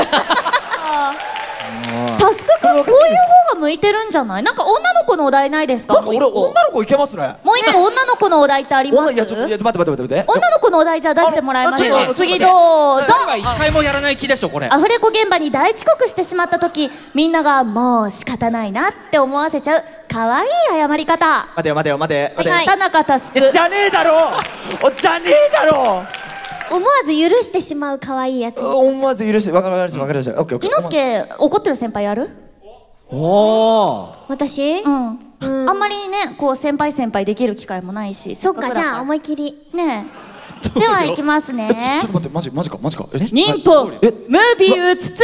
タスク君こういう方が向いてるんじゃない？なんか女の子のお題ないですか？ なんか俺もう一個女の子いけますね。 もう一個女の子のお題ってあります？ いやちょっといや待って待って待って待って。 女の子のお題じゃあ出してもらいましょう。 あの次どうぞ。 誰が一回もやらない気でしょこれ。 アフレコ現場に大遅刻してしまった時、みんながもう仕方ないなって思わせちゃう可愛い謝り方。 待てよ待てよ待て待てよ。 田中タスク。 えじゃねえだろ。おじゃねえだろ。 思わず許してしまう可愛いやつ。 思わず許してわかりましたわかりました。オッケーオッケー。 猪之怒ってる先輩やる？ おお。 私うん。あんまりね、こう先輩先輩できる機会もないし。 そっか、じゃあ思いい切り。 ねえ。では行きますねえちょちょっと待ってマジマジかマジか。え忍法えムービーうつつ。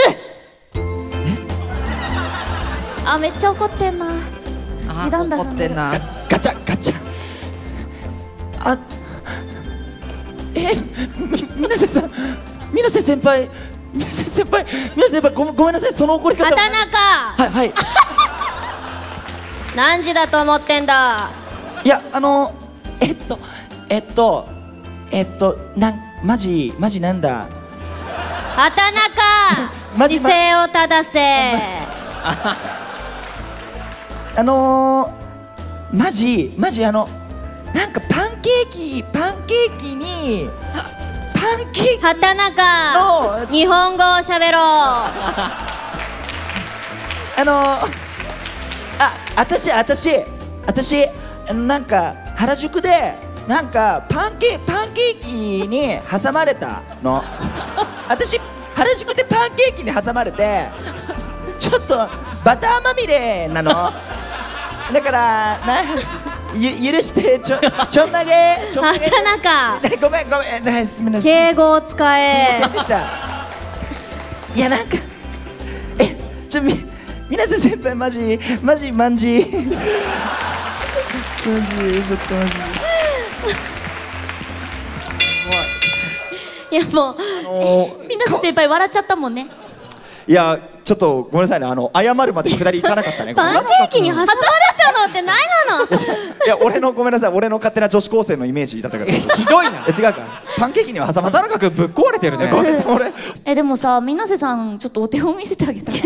あ、めっちゃ怒ってんな。 あ時短だ怒ってんな。 ガチャガチャ。あえみ水瀬さん水瀬先輩水瀬先輩水瀬先輩ごめんごめんなさい、その怒り方は。 畑中はいはい何時だと思ってんだ。 いやあのえっとえっとえっとなんマジマジなんだ。 畑マジ中姿勢を正せ。 あのー、マジマジあのなんかパンケーキパンケーキにパンケーキ畑中の日本語を喋ろう。 あのー、あ私私私なんか原宿でなんかパンケパンケーキに挟まれたの。私原宿でパンケーキに挟まれてちょっとバターまみれなの。だからなゆ許してちょちょんまげちょんまげ。 畑中ごめんごめん、すみません。 敬語を使え。 でした。 いやなんかえちょみ水瀬先輩マジマジマンジマジちょっとマジいやもう、 あのー、 みんな先輩笑っちゃったもんね。 いやちょっとごめんなさいね、あの謝るまで下り行かなかったね。 パンケーキに挟まれたのって何なの？ いや俺のごめんなさい、俺の勝手な女子高生のイメージだったから。 ひどいな。 違うか、パンケーキには挟ま畑中君ぶっ壊れてるね。 ごめんなさい俺。 えでもさ、水瀬さんちょっとお手本見せてあげたら。 あ、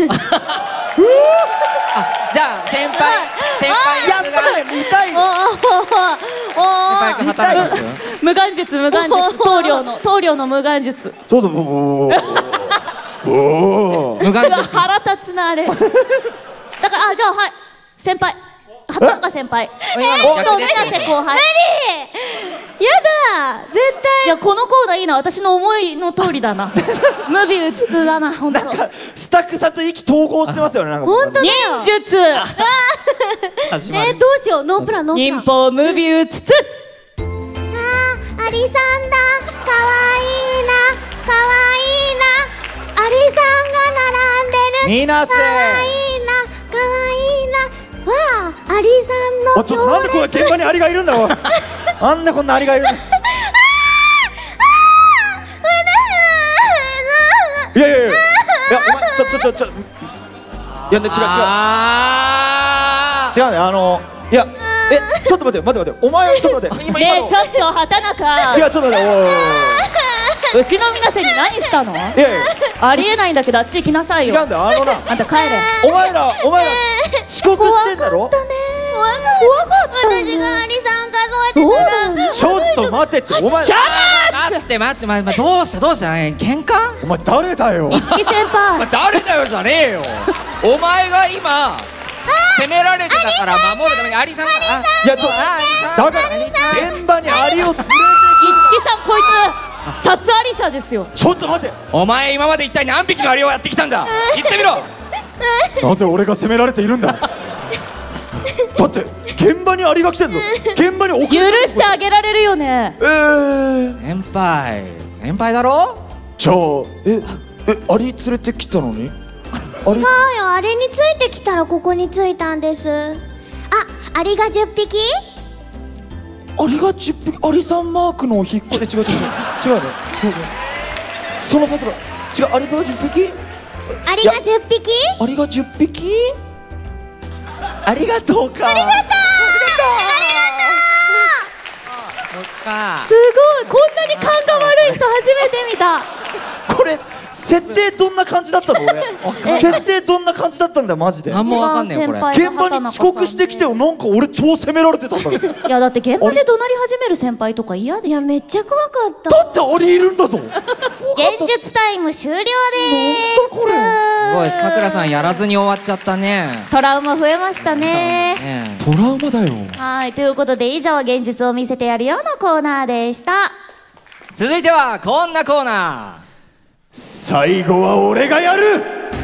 じゃあ先輩先輩やっぱり見たいの。 先輩君畑中君。 無眼術無眼術、棟梁の棟梁の無眼術。 ちょっともう。おお。 無眼術。 腹立つなあれ。だからあじゃあはい先輩。畑中先輩。 えと水瀬後輩。 やだ絶対。 いやこのコーナーいいな、私の思いの通りだな。無ビうつつだな本当。 スタッフさんと意気投合してますよね。なんか本当だよ。 忍術。 始まる。 えどうしよう、ノープランノープラン。 忍法無ビうつつ。 あアリさんだ、かわいいな、かわいいな、アリさんが並んでる。 みなせ。 かわいいな、かわいいな。わあ、アリさんの。 あ、ちょっとなんでこんな現場にアリがいるんだおい。なんでこんなアリがいるんだ。いやいやいや。いやお前ちょちょちょちょ。いやね違う違う。 あ違うね、あのいやえちょっと待って待って待って、お前ちょっと待って今今のねえちょっと畑中。 違うちょっと待って、おいおいおい。 うちの皆さんに何したの？ いやいやありえないんだけどあっち行きなさいよ。 違うんだよ、あのなあんた帰れ。 お前らお前ら遅刻してんだろ。 怖かった。 私がアリさん数えてたら。 ちょっと待てってお前シャ待って待って待って、どうしたどうした、喧嘩？ お前誰だよ。 一木先輩。 誰だよじゃねえよ。お前が今攻められてたから守るためにアリさんが。 いやちょだから現場にアリを連れて。 一木さんこいつ殺アリ者ですよ。 ちょっと待って、 お前今まで一体何匹のアリをやってきたんだ。言ってみろ。 なぜ俺が責められているんだ。だって現場にアリが来てるぞ。現場に送許してあげられるよね。 えー、 先輩先輩だろ。 じゃあええアリ連れてきたのにアリ。 違うよ、あれについてきたらここに着いたんです。あ、アリがじゅっぴき？ アリがじゅっぴき、アリさんマークの引っ越し。違う違う違う違うね。そのパスが違う。アリがじゅっぴき？ アリがじゅっぴき？ アリがじゅっぴき？ありがとうか。ありがとう。 そっか。 すごい、こんなに勘が悪い人初めて見た。 これ設定どんな感じだったの俺。設定どんな感じだったんだよマジで。 何もわかんねえよこれ。 現場に遅刻してきてよ、なんか俺超責められてたんだけど。 いやだって現場で怒鳴り始める先輩とか嫌で。 いやめっちゃ怖かった。 だってアリいるんだぞ。 現実タイム終了でーす。 これすごい、さくらさんやらずに終わっちゃったね。 トラウマ増えましたね。 ねトラウマだよ。 はいということで以上現実を見せてやるよのコーナーでした。 続いてはこんなコーナー。 最後は俺がやる。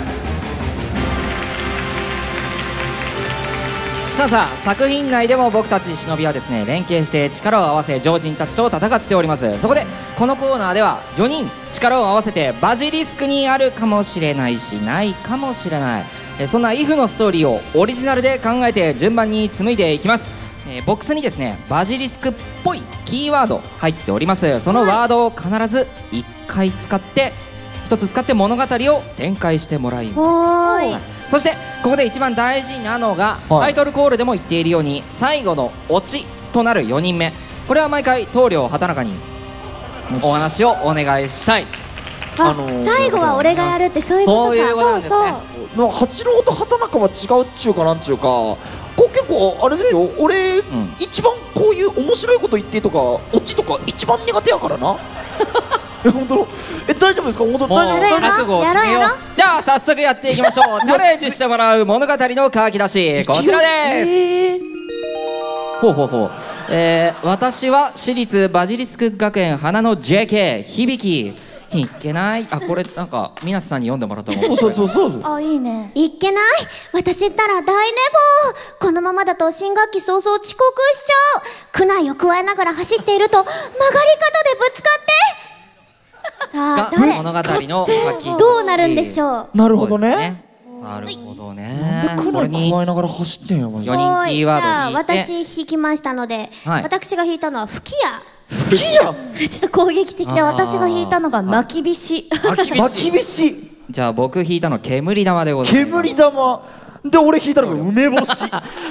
さあさあ、作品内でも僕たち忍びはですね連携して力を合わせ常人たちと戦っております。そこでこのコーナーではよにん力を合わせてバジリスクにあるかもしれないしないかもしれない、えそんなイフのストーリーをオリジナルで考えて順番に紡いでいきます。えーボックスにですねバジリスクっぽいキーワード入っております。そのワードを必ずいっかい使ってひとつ使って物語を展開してもらいます。 はーい。 そしてここで一番大事なのが、 はいタイトルコールでも言っているように最後のオチとなるよにんめ、これは毎回棟梁畑中にお話をお願いしたい。 あ、 あのー最後は俺がやるってそういうことか。 そういうことなんですね。 な八郎と畑中は違うっちゅうかなんちゅうか、こう結構あれですよ。俺、 ん一番こういう面白いこと言ってとかオチとか一番苦手やからな。え本当え大丈夫ですか本当もう大丈夫大丈夫。 覚悟を決めよやろうやろう。じゃあ早速やっていきましょう。チャレンジしてもらう物語の書き出しこちらです。ほうほうほう、えー、私は私立バジリスク学園花の ジェーケー 響きいけない。あ、これなんか水瀬さんに読んでもらった方が面そう白い。 そうそうそう。 あいいね。 いっけない。私ったら大寝坊。このままだと新学期早々遅刻しちゃう。苦内を加えながら走っていると曲がり角でぶつかってが誰物語の書きどうなるんでしょう。 なるほどね。 なるほどね。 なんでくらい加えながら走ってんやマジで。 よにんキーワード引いて、 じゃあ私引きましたので、 はい私が引いたのは吹き矢。 吹き矢。 ちょっと攻撃的で私が引いたのが巻きびし。 巻きびし。 じゃあ僕引いたの煙玉でございます。 煙玉。で俺引いたのが梅干し。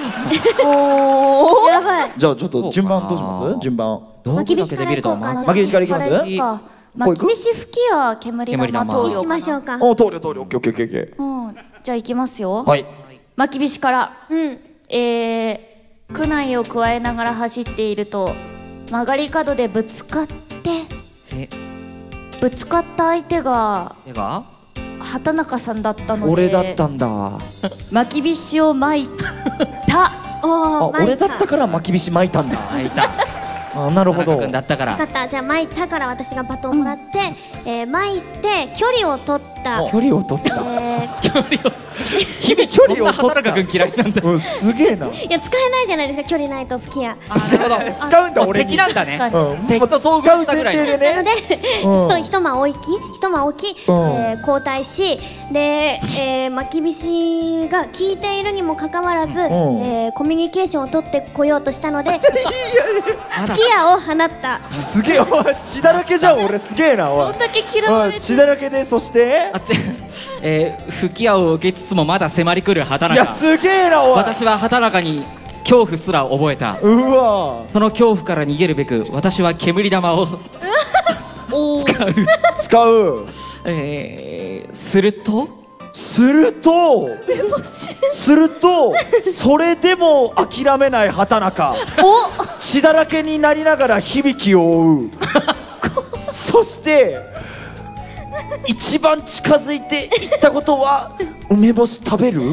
おお。やばい。 じゃあちょっと順番どうします？順番。 道具だけで見ると巻きびしからいきます？ 巻きびし吹き矢煙玉投にしましょうか。 お、通る通る。オッケーオッケーオッケーオッケー。 うん、じゃあいきますよ。 はい。 巻きびしから。 うん。 えー、苦内を加えながら走っていると曲がり角でぶつかってえ、 ぶつかった相手が手が畑中さんだったので俺だったんだ。 巻きびしを巻いた。 あ、 おお。 俺だったから巻きびし巻いたんだ。 開いた。 あ、なるほど。 君だったから分かった。じゃあ巻いたから私がバトンもらって、えー巻いて距離を取った。 距離を取った。 え距離を日々 距離を取った。 畑中君嫌いなんだ。 うん、すげえな。 ーいや使えないじゃないですか、距離ないと吹き矢。 あ、なるほど。 使うんだ俺に。 敵なんだね。 確かにうん、 敵と遭遇したぐらい使う前提でね。 なので、 うん一一間置き一間置き、 うんえー交代し、で、えー巻きびしが効いているにもかかわらず、えーコミュニケーションを取ってこようとしたのでまだ吹き矢を放った。 すげえ、おい血だらけじゃん俺。すげえなおい。 こんだけ嫌わおいれて血だらけで、そしてあっち、えー、吹き矢を受けつつもまだ迫り来る畑いや中。 すげえなおい。 私は畑中に恐怖すら覚えた。 うわその恐怖から逃げるべく私は煙玉を使う。 使う。 えー、するとするとするとそれでも諦めない畑中。血だらけになりながら響きを追う。そして一番近づいていったことは梅干し食べる。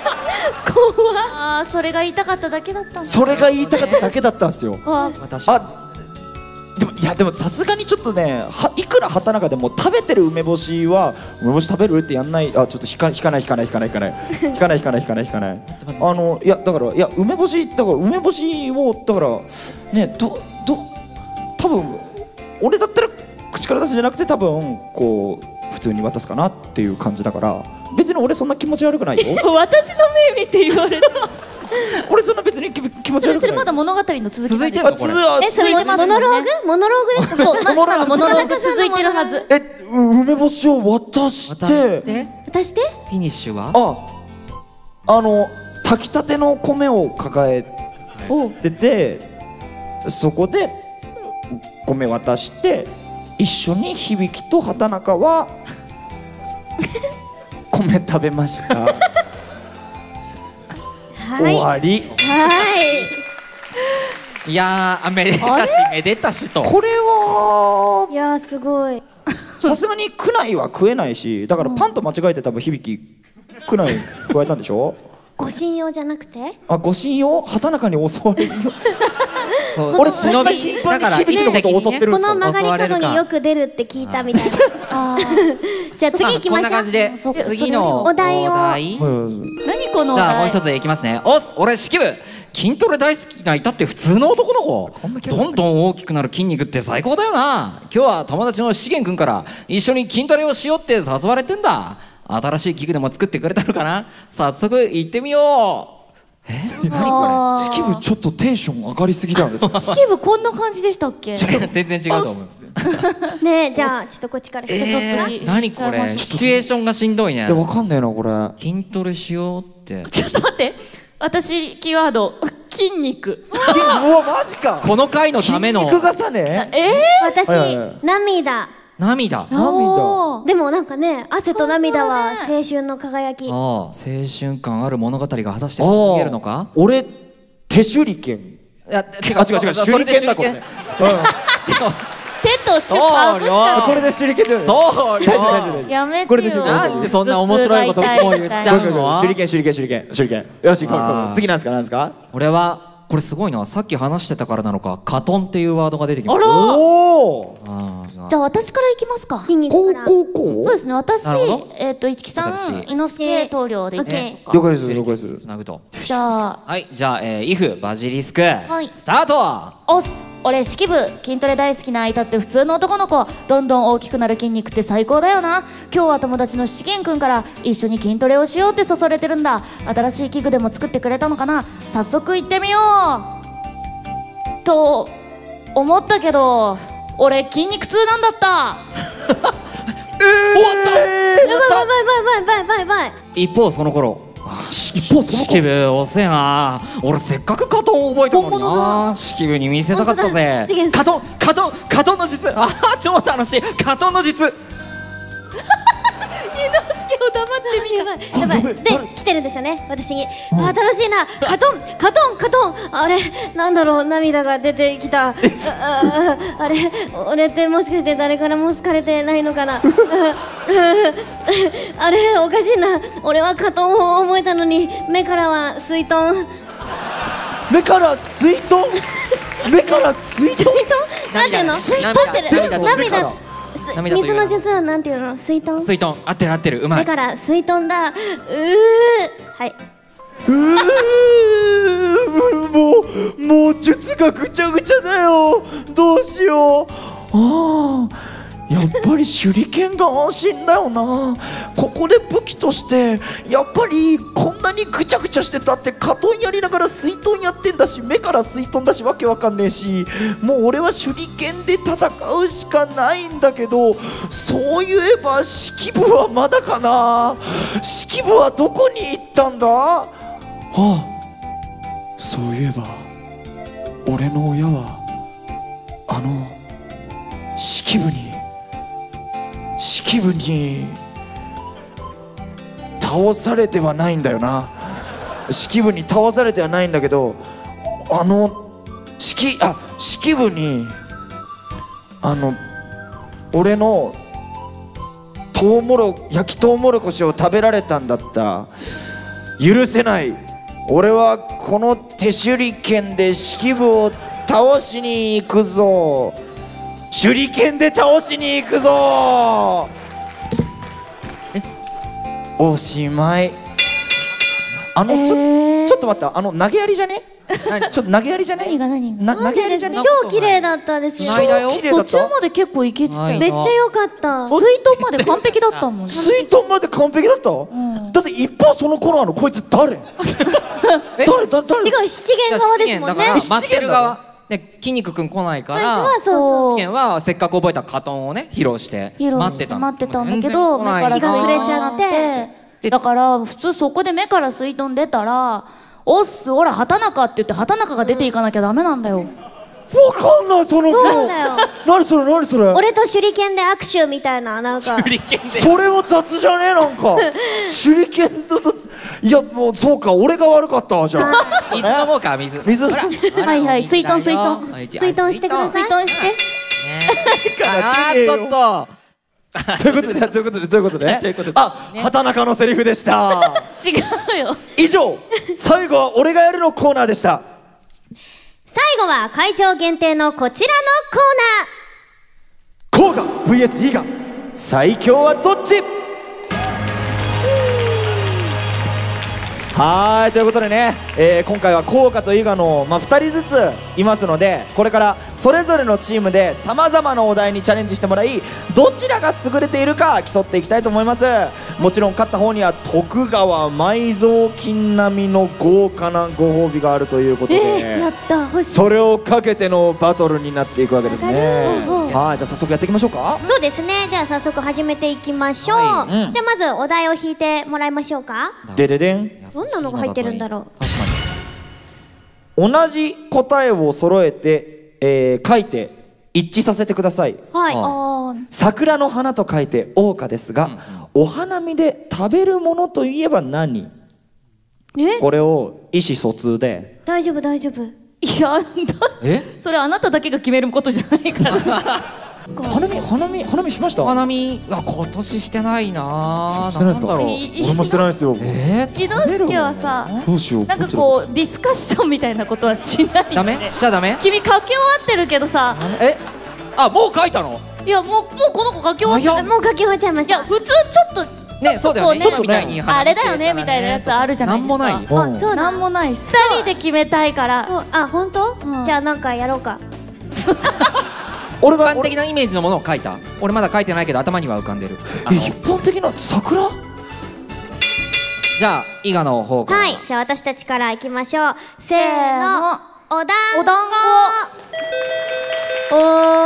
あーそれが言いたかっただけだったんだ。 それが言いたかっただけだったんですよ。 わ私あ、でもいやでもさすがにちょっとね、はいくら畑中でも食べてる梅干しは梅干し食べるってやんない。あ、ちょっと引か引かない引かない引かない引かない引かない引かない引かない引かない。あのいやだからいや梅干しだから梅干しをだからね、どど多分俺だったら口から出すんじゃなくて多分こう普通に渡すかなっていう感じだから、別に俺そんな気持ち悪くないよ。 私の目見て言われた。 俺そんな別に気気持ちそれそれ悪くない。 まだ物語の続き続いてんあのこれ。 つあえ、それ続いてますモノローもんねグモノローグですか？ そうままだモノローグ続いてるはず。 え、う梅干しを渡して渡って渡して。 フィニッシュはあ、あの炊きたての米を抱えてて、そこで米渡して一緒に響と畑中は米食べました。 はい終わり。 はいやー、めでたしめでたしと。 これはいやーすごい。 さすがに苦内は食えないし、だからパンと間違えて多分響苦内加えたんでしょ。 ご信用じゃなくて？ あ、ご信用畑中に襲われるよ。 そう俺そんな忍び頻繁にだから響のことを襲ってるんこですか。 の曲がり角によく出るって聞いたみたいな。 あーじゃあ次行きましょう。 こんな感じでそう次のお題をはい何このじゃあもうお題一ついきますね。おっす、俺式部筋トレ大好きがいたって普通の男の子。どんどん大きくなる筋肉って最高だよな。今日は友達のしげんくんから一緒に筋トレをしようって誘われてんだ。新しい器具でも作ってくれたのかな。早速行ってみよう。え、何こ式部ちょっとテンション上がりすぎだよね。 式部こんな感じでしたっけ？ れ全然違うと思う。 ねえ、じゃあちょっとこっちから。 えちょっとー、何これシチュエーションがしんどいねいや。わかんないなこれ。 筋トレしようってちょっと待って私キーワード筋肉。 うわマジか。 この回のための筋肉重ね。 え私はいはいはい涙。 涙。あ涙。 でもなんかね、汗と涙は青春の輝き。 あ、青春感ある物語が果たして見えるのか。 俺手手裏剣。 いや、てあ違う違う手裏剣だこれ。うん手と手かぶっちゃう。 これで手裏剣だよね。 そう大丈夫大丈夫大丈夫。 やめてよ。 これでしょなんでそんな面白いこともう言っちゃうの。 手裏剣手裏剣手裏剣手裏剣。よし行こう行こあーう。次なんですかなんですか。 俺はこれすごいな。さっき話してたからなのか、カトンっていうワードが出てきました。 おお。 あーじゃあ私からいきますか。 筋肉こうから。 こうこう。 そうですね。私なるほどえっと一木さん、 私伊之助棟梁でいきましょうか。 了解です了解です。 つなぐと。 じゃあはい、じゃあ、えー、イフバジリスク、 いスタート。 おっす。 俺式部筋トレ大好きな相手って普通の男の子。どんどん大きくなる筋肉って最高だよな。今日は友達のしげんくんから一緒に筋トレをしようって誘われてるんだ。新しい器具でも作ってくれたのかな。早速行ってみようと思ったけど俺筋肉痛なんだった。 終わったやばいやばいやばいやばいやばいやばい。 一方その頃、 一方その式部遅えな。俺せっかくカトン覚えたのにな。式部に見せたかったぜ。 本当だ資源カトンカトンカトンの術。あー超楽しい。カトンの術。 猪之助を黙ってみやばいやばいごめんで来てるんですよね私に。あー楽しいな。カトンカトンカトン。あれなんだろう涙が出てきた。あああれ俺ってもしかして誰からも好かれてないのかな。あれおかしいな。俺はカトンを覚えたのに目からは水遁。 目から水遁目から水遁なんていうの？ 水遁取ってる涙と目から涙。す涙という水の術はなんていうの？水遁。 水遁合ってる合ってるうまい。 目から水遁だ。うーはい。 うーもうもう術がぐちゃぐちゃだよ。どうしよう。ああやっぱり手裏剣が安心だよな。ここで武器としてやっぱりこんなにぐちゃぐちゃしてたってカトンやりながら水遁やってんだし、目から水遁だし、わけわかんねえし、もう俺は手裏剣で戦うしかないんだけど、そういえば式部はまだかな。式部はどこに行ったんだ。はあ、そういえば俺の親はあの式部に式部に倒されてはないんだよな。式部に倒されてはないんだけど、あの式あ式部にあの俺のトウモロ焼きトウモロコシを食べられたんだった。許せない。俺はこの手手裏剣で式部を倒しに行くぞ。手裏剣で倒しに行くぞ。おしまい。あの、ちょ、 えーちょっと待った。あの投げやりじゃね？ちょっと投げやりじゃね？ 何が何がな投げやりじゃね？ 超綺麗だったですよ。 繋いだよ超綺麗だった。 途中まで結構いけてたよ。 めっちゃ良かった。 水遁まで完璧だったもん。 水遁まで完璧だった。 んだって一方その頃あのこいつ誰？誰誰誰？ 違う七元側ですもんね。 だから七元待ってる側で筋肉くん来ないから最初はそうそう。 次元はせっかく覚えたカトンをね披露して披露待ってたして待ってたんだけど、目から日が暮れちゃってでだから普通そこで目から水遁出たら「おっすおら畑中」って言って畑中が出ていかなきゃダメなんだよ。 わかんないそのそうだよ。 何それ何それ。 俺と手裏剣で握手みたいななんか。 手裏剣でそれも雑じゃねえなんか。手裏剣だといやもうそうか俺が悪かったわじゃあ。 水飲もうか水水ほらはいはい水遁水遁水遁してください。 水遁して。 あーっとっとということでということでということでということであ畑中のセリフでした。 違うよ。 以上最後は俺がやるのコーナーでした。 最後は会場限定のこちらのコーナー。 コーガ ブイエス イガ最強はどっち。はーいということでね、えー今回はコーガとイガの、まあ、ふたりずついますので、これからそれぞれのチームでさまざまなお題にチャレンジしてもらい、どちらが優れているか競っていきたいと思います。もちろん勝った方には徳川埋蔵金並みの豪華なご褒美があるということで、 えー、やった欲しい。 それをかけてのバトルになっていくわけですね。 うんうんはいじゃあ早速やっていきましょうか。 そうですね。では早速始めていきましょう。 はいうんじゃあまずお題を引いてもらいましょうか。 でででん。 どんなのが入ってるんだろう。 確か同じ答えを揃えて、えー書いて一致させてください。 はい。 ああー桜の花と書いて桜花ですが、 うんうんお花見で食べるものといえば何？ えこれを意思疎通で大丈夫大丈夫。 いやあんたにえそれあなただけが決めることじゃないから。 花見花見花見しました？ お花見あ今年してないなしてないですか？ なんだろうい俺もしてないですよ。 えー、 猪之助はさどうしよう。 なんかこうディスカッションみたいなことはしないよね。 ダメしちゃダメ君書き終わってるけどさ、 えあもう書いたのいやもうもうこの子書き終わって早っる。 もう書き終わっちゃいました。 いや普通ちょっとねそうだよねちょっとこうね今みたいにあれだよねみたいなやつあるじゃないですか。 なんもないうんあそうだ。 なんもない。二人で決めたいから。 おあ本当？ うんじゃあなんかやろうか。 一般的なイメージのものを書いた。俺まだ書いてないけど頭には浮かんでる。あの一般的な桜。 じゃあ伊賀の方から。 はいじゃあ私たちからいきましょう。せーのお団子。 お団おー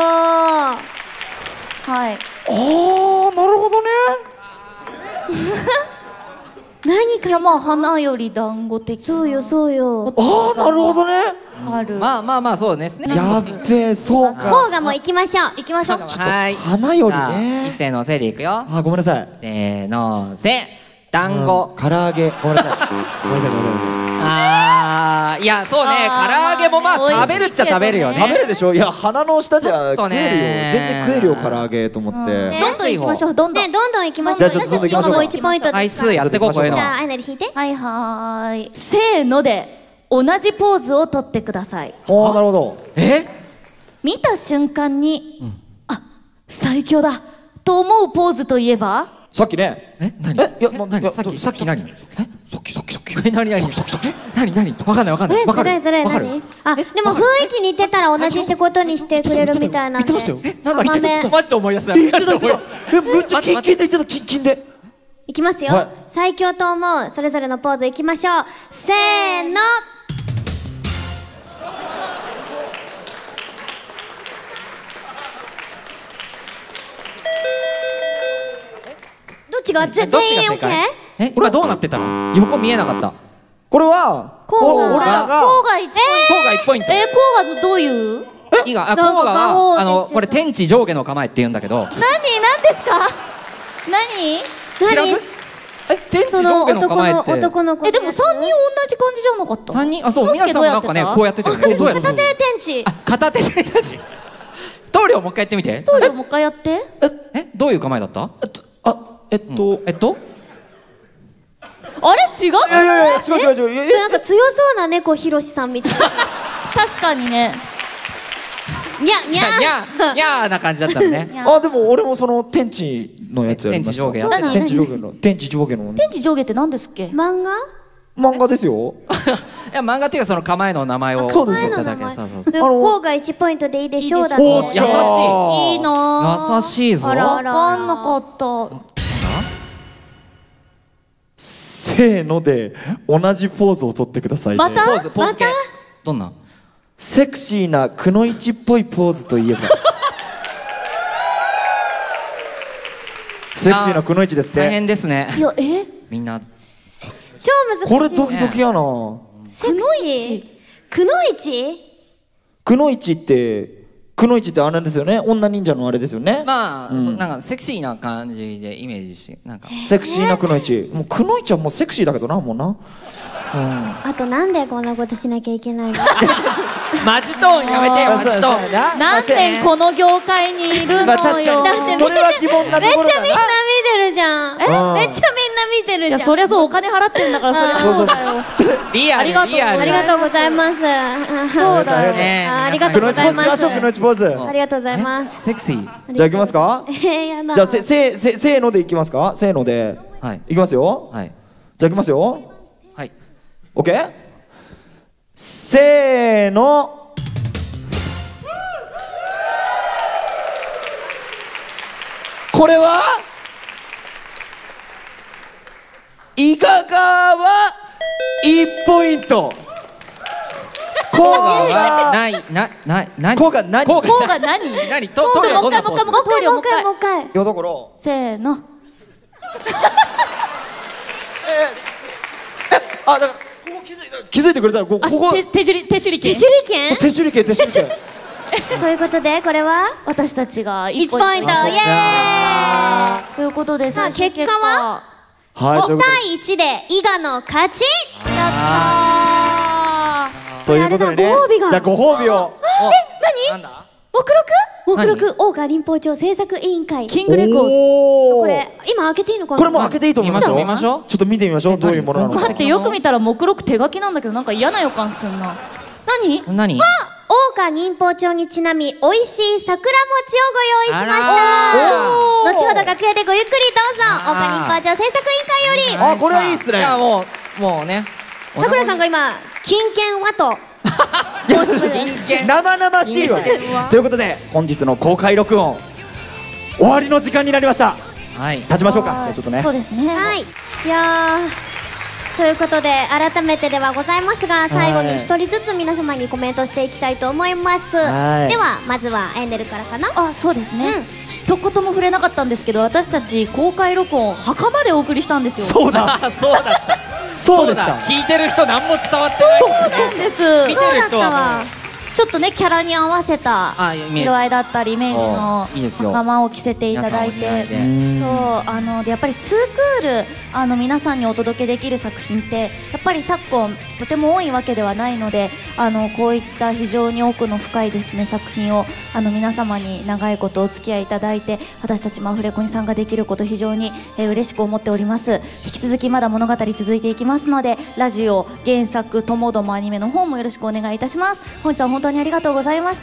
はい。 ああなるほどね。 何かいやまあ花より団子的な。 そうよそうよ。 ああなるほどね。 ある。 まあまあまあそうですね。 やっべえそうか。 甲賀も行きましょう。 行きましょう。 はい。 花よりじゃあね。 一斉のせいでいくよ。 あごめんなさい。 せーのせ。団子。 唐揚げごめんなさい。ごめんなさいごめんなさい。 あーいやそうねあー唐揚げもままああ食べるっちゃ食べるよね。 食べるでしょ。いや鼻の下じゃちょっと食えるよ。 ね全然食えるよ唐揚げと思って。 どんどん行きましょう。どんどん。 ねどんどん行きましょう。 じゃあちょっとどんどん行きましょうか私たち今もういちポイントです。 回数やってこうこういうのは。 じゃああいなり引いて。 はいはーい。せーので同じポーズをとってください。 ああなるほど。 え？ 見た瞬間に、あ最強だと思うポーズといえば。 さっきね。 え何？ えいやまいや何さっきさっき何？え？ さっきさっきさっき。 え何何？何何？わかんないわかんない。 えわかる。 それそれわかる。 何？あでも雰囲気似てたら同じってことにしてくれるみたいなんで。 言ってましたよ。えなんだ甘めマジで思い出せない。 言ってた言ってた。えむっちゃキンキンで言ってたキンキンで。 いきますよ、 はい最強と思うそれぞれのポーズいきましょう。せーのどっちがぜどっち全員が正 OK？ 解？え今どうなってたの？横見えなかった。 これはこうがお俺らがこうがいちポイント。 こうがいちポイント。 えー、こうがどういう？ いいがあなんかこうがガオーってはあのしてたこれ天地上下の構えって言うんだけど。 何何ですか？何？ 知らず？え天地その上下の男の構えって。 男の子えでも三人同じ感じじゃなかった？ 三人あそう陽介皆さんもなんかねこうやってたよね。そうや片手天地あ片手でたし。棟梁もう一回やってみて。 棟梁もう一回やって。 えどういう構えだった？ えっとあえっとえっとあれ違う？ いやいやいや違う違う違う。えなんか強そうな猫ひろしさんみたいな確かにね。 にゃにゃにゃにゃーな感じだったのね。 あでも俺もその天地のやつやりました。 天地上下やってた天地上下の天地上下の天地上下って何ですっけ？ 漫画漫画ですよ。 いや漫画っていうかその構えの名前をそうです言っただけ。そうそうそう。 であのこうがいちポイントでいいでしょうだおーね優しいいいなぁ。 優しいぞ。 あらわかんなかった。 せーので同じポーズを取ってくださいね。 またポーズポーズ系。どんな？ セクシーなくのいちっぽいポーズといえばセクシーなくのいちですっ大て。 変ですね。 いやえ？ みんな超難しいこれドキドキやな。 セクシーくのいちくのいちってくのいちってあれですよね。女忍者のあれですよね。 まあそなんかセクシーな感じでイメージしてなんかセクシーなくのいち。もうくのいちはもうセクシーだけどなもうな。 あとなんでこんなことしなきゃいけないのマジトーンやめてよマジトーン。 何年この業界にいるまあ確かのよ。 にそれは疑問なとめっちゃころだな。 みんな見てるじゃんめっちゃうんみんな見てるいやじゃんそりゃそうお金払ってんだからそりゃそうだよ。 リアルありがとうリアル。 ありがとうございますそうだよ。 ねあありがとうくのいちポーズしましょう。くのいちポーズ。 ありがとうございますセクシー。 じゃあ行きますか。 えーやだじゃあせせせせーのでいきますか。せーのではいいきますよ。 はいじゃあ行きますよ。 はい。 オッケー。せーの。これはいかがはいちポイント。こうがないなななこうが何こうこうが何？ 何ともうと一回もう一回もう一回もう一回もう一回いやだからせーの。 あだからここ気づいた気づいてくれたらここあここ手手手裏手手裏剣手手。裏剣手手裏剣手手裏剣。 ということでこれは私たちがいちポイントイエーイということでさあ最終結果ははいというごたいいちで伊賀の勝ちあということでね。 あれだご褒美がじゃあご褒美を。 何？なんだ？ 目録目何録大川林法町制作委員会ーキングレコーズ。 おお。 これ今開けていいのかなこれもう開けていいと思いますよ。 見ましょう見ましょうちょっと見てみましょう。どういうものなのか。 待ってよく見たら目録手書きなんだけどなんか嫌な予感すんな。何？ 何？ 大川林法町にちなみ美味しい桜餅をご用意しましあた後ほど楽屋でごゆっくりどうぞあー大川林法町制作委員会よりあこれはいいっすね。 いやもうもうね。 さくらさんが今金券はとい申し訳生々しいわけということで本日の公開録音終わりの時間になりました。 はい、 立ちましょうか。じゃあちょっとね。 そうですね。 はい。いやーということで改めてではございますが、最後に一人ずつ皆様にコメントしていきたいと思います。 はいではまずはエンデルからかな。 あ、そうですね、 うん、 一言も触れなかったんですけど、私たち公開録音墓場でお送りしたんですよ。 そうだそうだったそうでした。 聞いてる人何も伝わってないそうなんです。 見てる人はもうちょっとねキャラに合わせたあイメージ色合いだったりイメージのいいですよ袴を着せていただいて、 皆さんお似合いでそうあのでやっぱりツークールあの皆さんにお届けできる作品ってやっぱり昨今とても多いわけではないので、あのこういった非常に奥の深いですね作品をあの皆様に長いことお付き合いいただいて、私たちもアフレコに参加できること非常に、えー、嬉しく思っております。引き続きまだ物語続いていきますので、ラジオ原作ともどもアニメの方もよろしくお願いいたします。本日は本当にありがとうございました。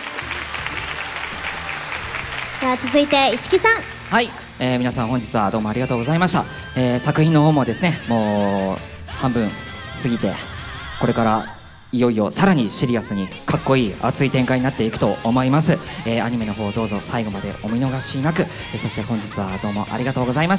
では続いて市木さん。 はい、えー、皆さん本日はどうもありがとうございました、えー、作品の方もですねもう半分過ぎて、これからいよいよさらにシリアスにかっこいい熱い展開になっていくと思います、えー、アニメの方どうぞ最後までお見逃しなく、えー、そして本日はどうもありがとうございました。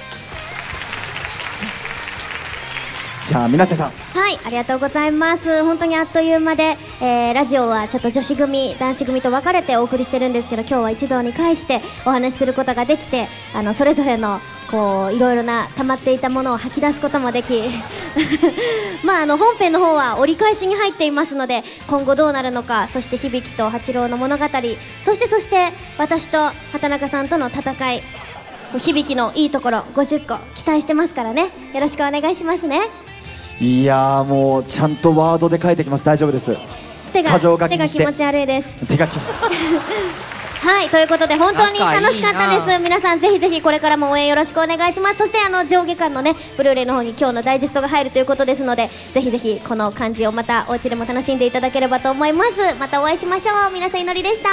じゃあ水瀬さん。 はい、ありがとうございます。本当にあっという間で、えー、ラジオはちょっと女子組男子組と分かれてお送りしてるんですけど、今日は一堂に会してお話しすることができて、あのそれぞれのこういろいろな溜まっていたものを吐き出すこともできまああの本編の方は折り返しに入っていますので、今後どうなるのか、そして響と八郎の物語、そしてそして私と畑中さんとの戦い、響のいいところごじゅっこ期待してますからね、よろしくお願いしますね。 いやーもうちゃんとワードで書いてきます。大丈夫です。 手が箇条書き手がにして気持ち悪いです。 手書きはい、ということで本当に楽しかった仲いいな。 です。皆さんぜひぜひこれからも応援よろしくお願いします。そしてあの上下巻のねブルーレイの方に今日のダイジェストが入るということですので、ぜひぜひこの感じをまたお家でも楽しんでいただければと思います。またお会いしましょう。皆さんいのりでした。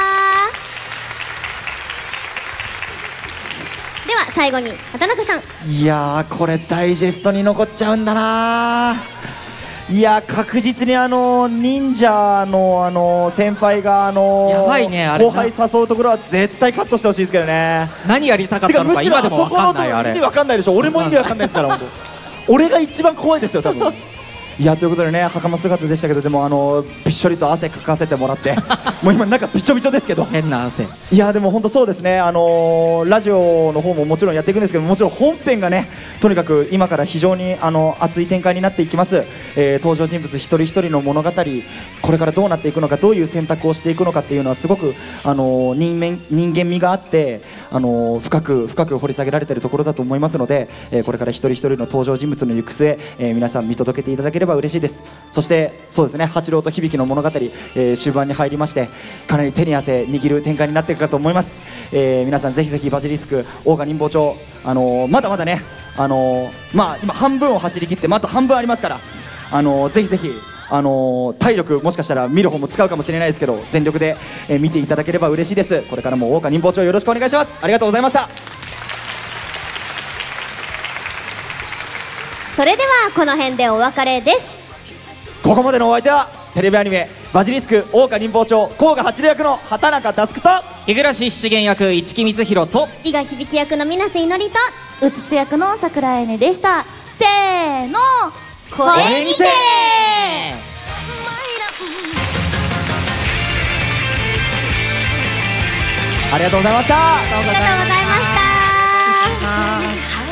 では最後に畑中さん。 いやーこれダイジェストに残っちゃうんだなー。いやー確実にあの忍者のあの先輩があのやばいねあれ後輩誘うところは絶対カットしてほしいですけどね。 何やりたかったのかてかむしろ今でも分かんない。あれあそこの意味わかんないでしょ。俺も意味わかんないですから本当俺が一番怖いですよ多分いやということでね、袴姿でしたけど、でもあのびっしょりと汗かかせてもらってもう今なんかびちょびちょですけど、 変な汗。 いやでも本当そうですね、あのーラジオの方ももちろんやっていくんですけど、もちろん本編がねとにかく今から非常にあの熱い展開になっていきます、えー登場人物一人一人の物語、これからどうなっていくのか、どういう選択をしていくのかっていうのはすごく、あのー人間人間味があって、あのー深く深く掘り下げられているところだと思いますので、えーこれから一人一人の登場人物の行く末、えー皆さん見届けていただければ嬉しいです。そしてそうですね、八郎と響の物語、えー終盤に入りまして、かなり手に汗握る展開になっていくかと思います。えー皆さんぜひぜひバジリスク大賀忍法帳、あのーまだまだね、あのーまあ今半分を走り切ってまた半分ありますから、あのーぜひぜひあのー体力もしかしたら見る方も使うかもしれないですけど、全力で、えー見ていただければ嬉しいです。これからも大賀忍法帳よろしくお願いします。ありがとうございました。 それではこの辺でお別れです。 ここまでのお相手はテレビアニメバジリスク大賀忍法帳甲賀八郎役の畑中佑と日暮七元役市木光弘と伊賀響役の水瀬いのりとうつつ役の桜えねでした。せーの、 これにてありがとうございました。 ありがとうございました。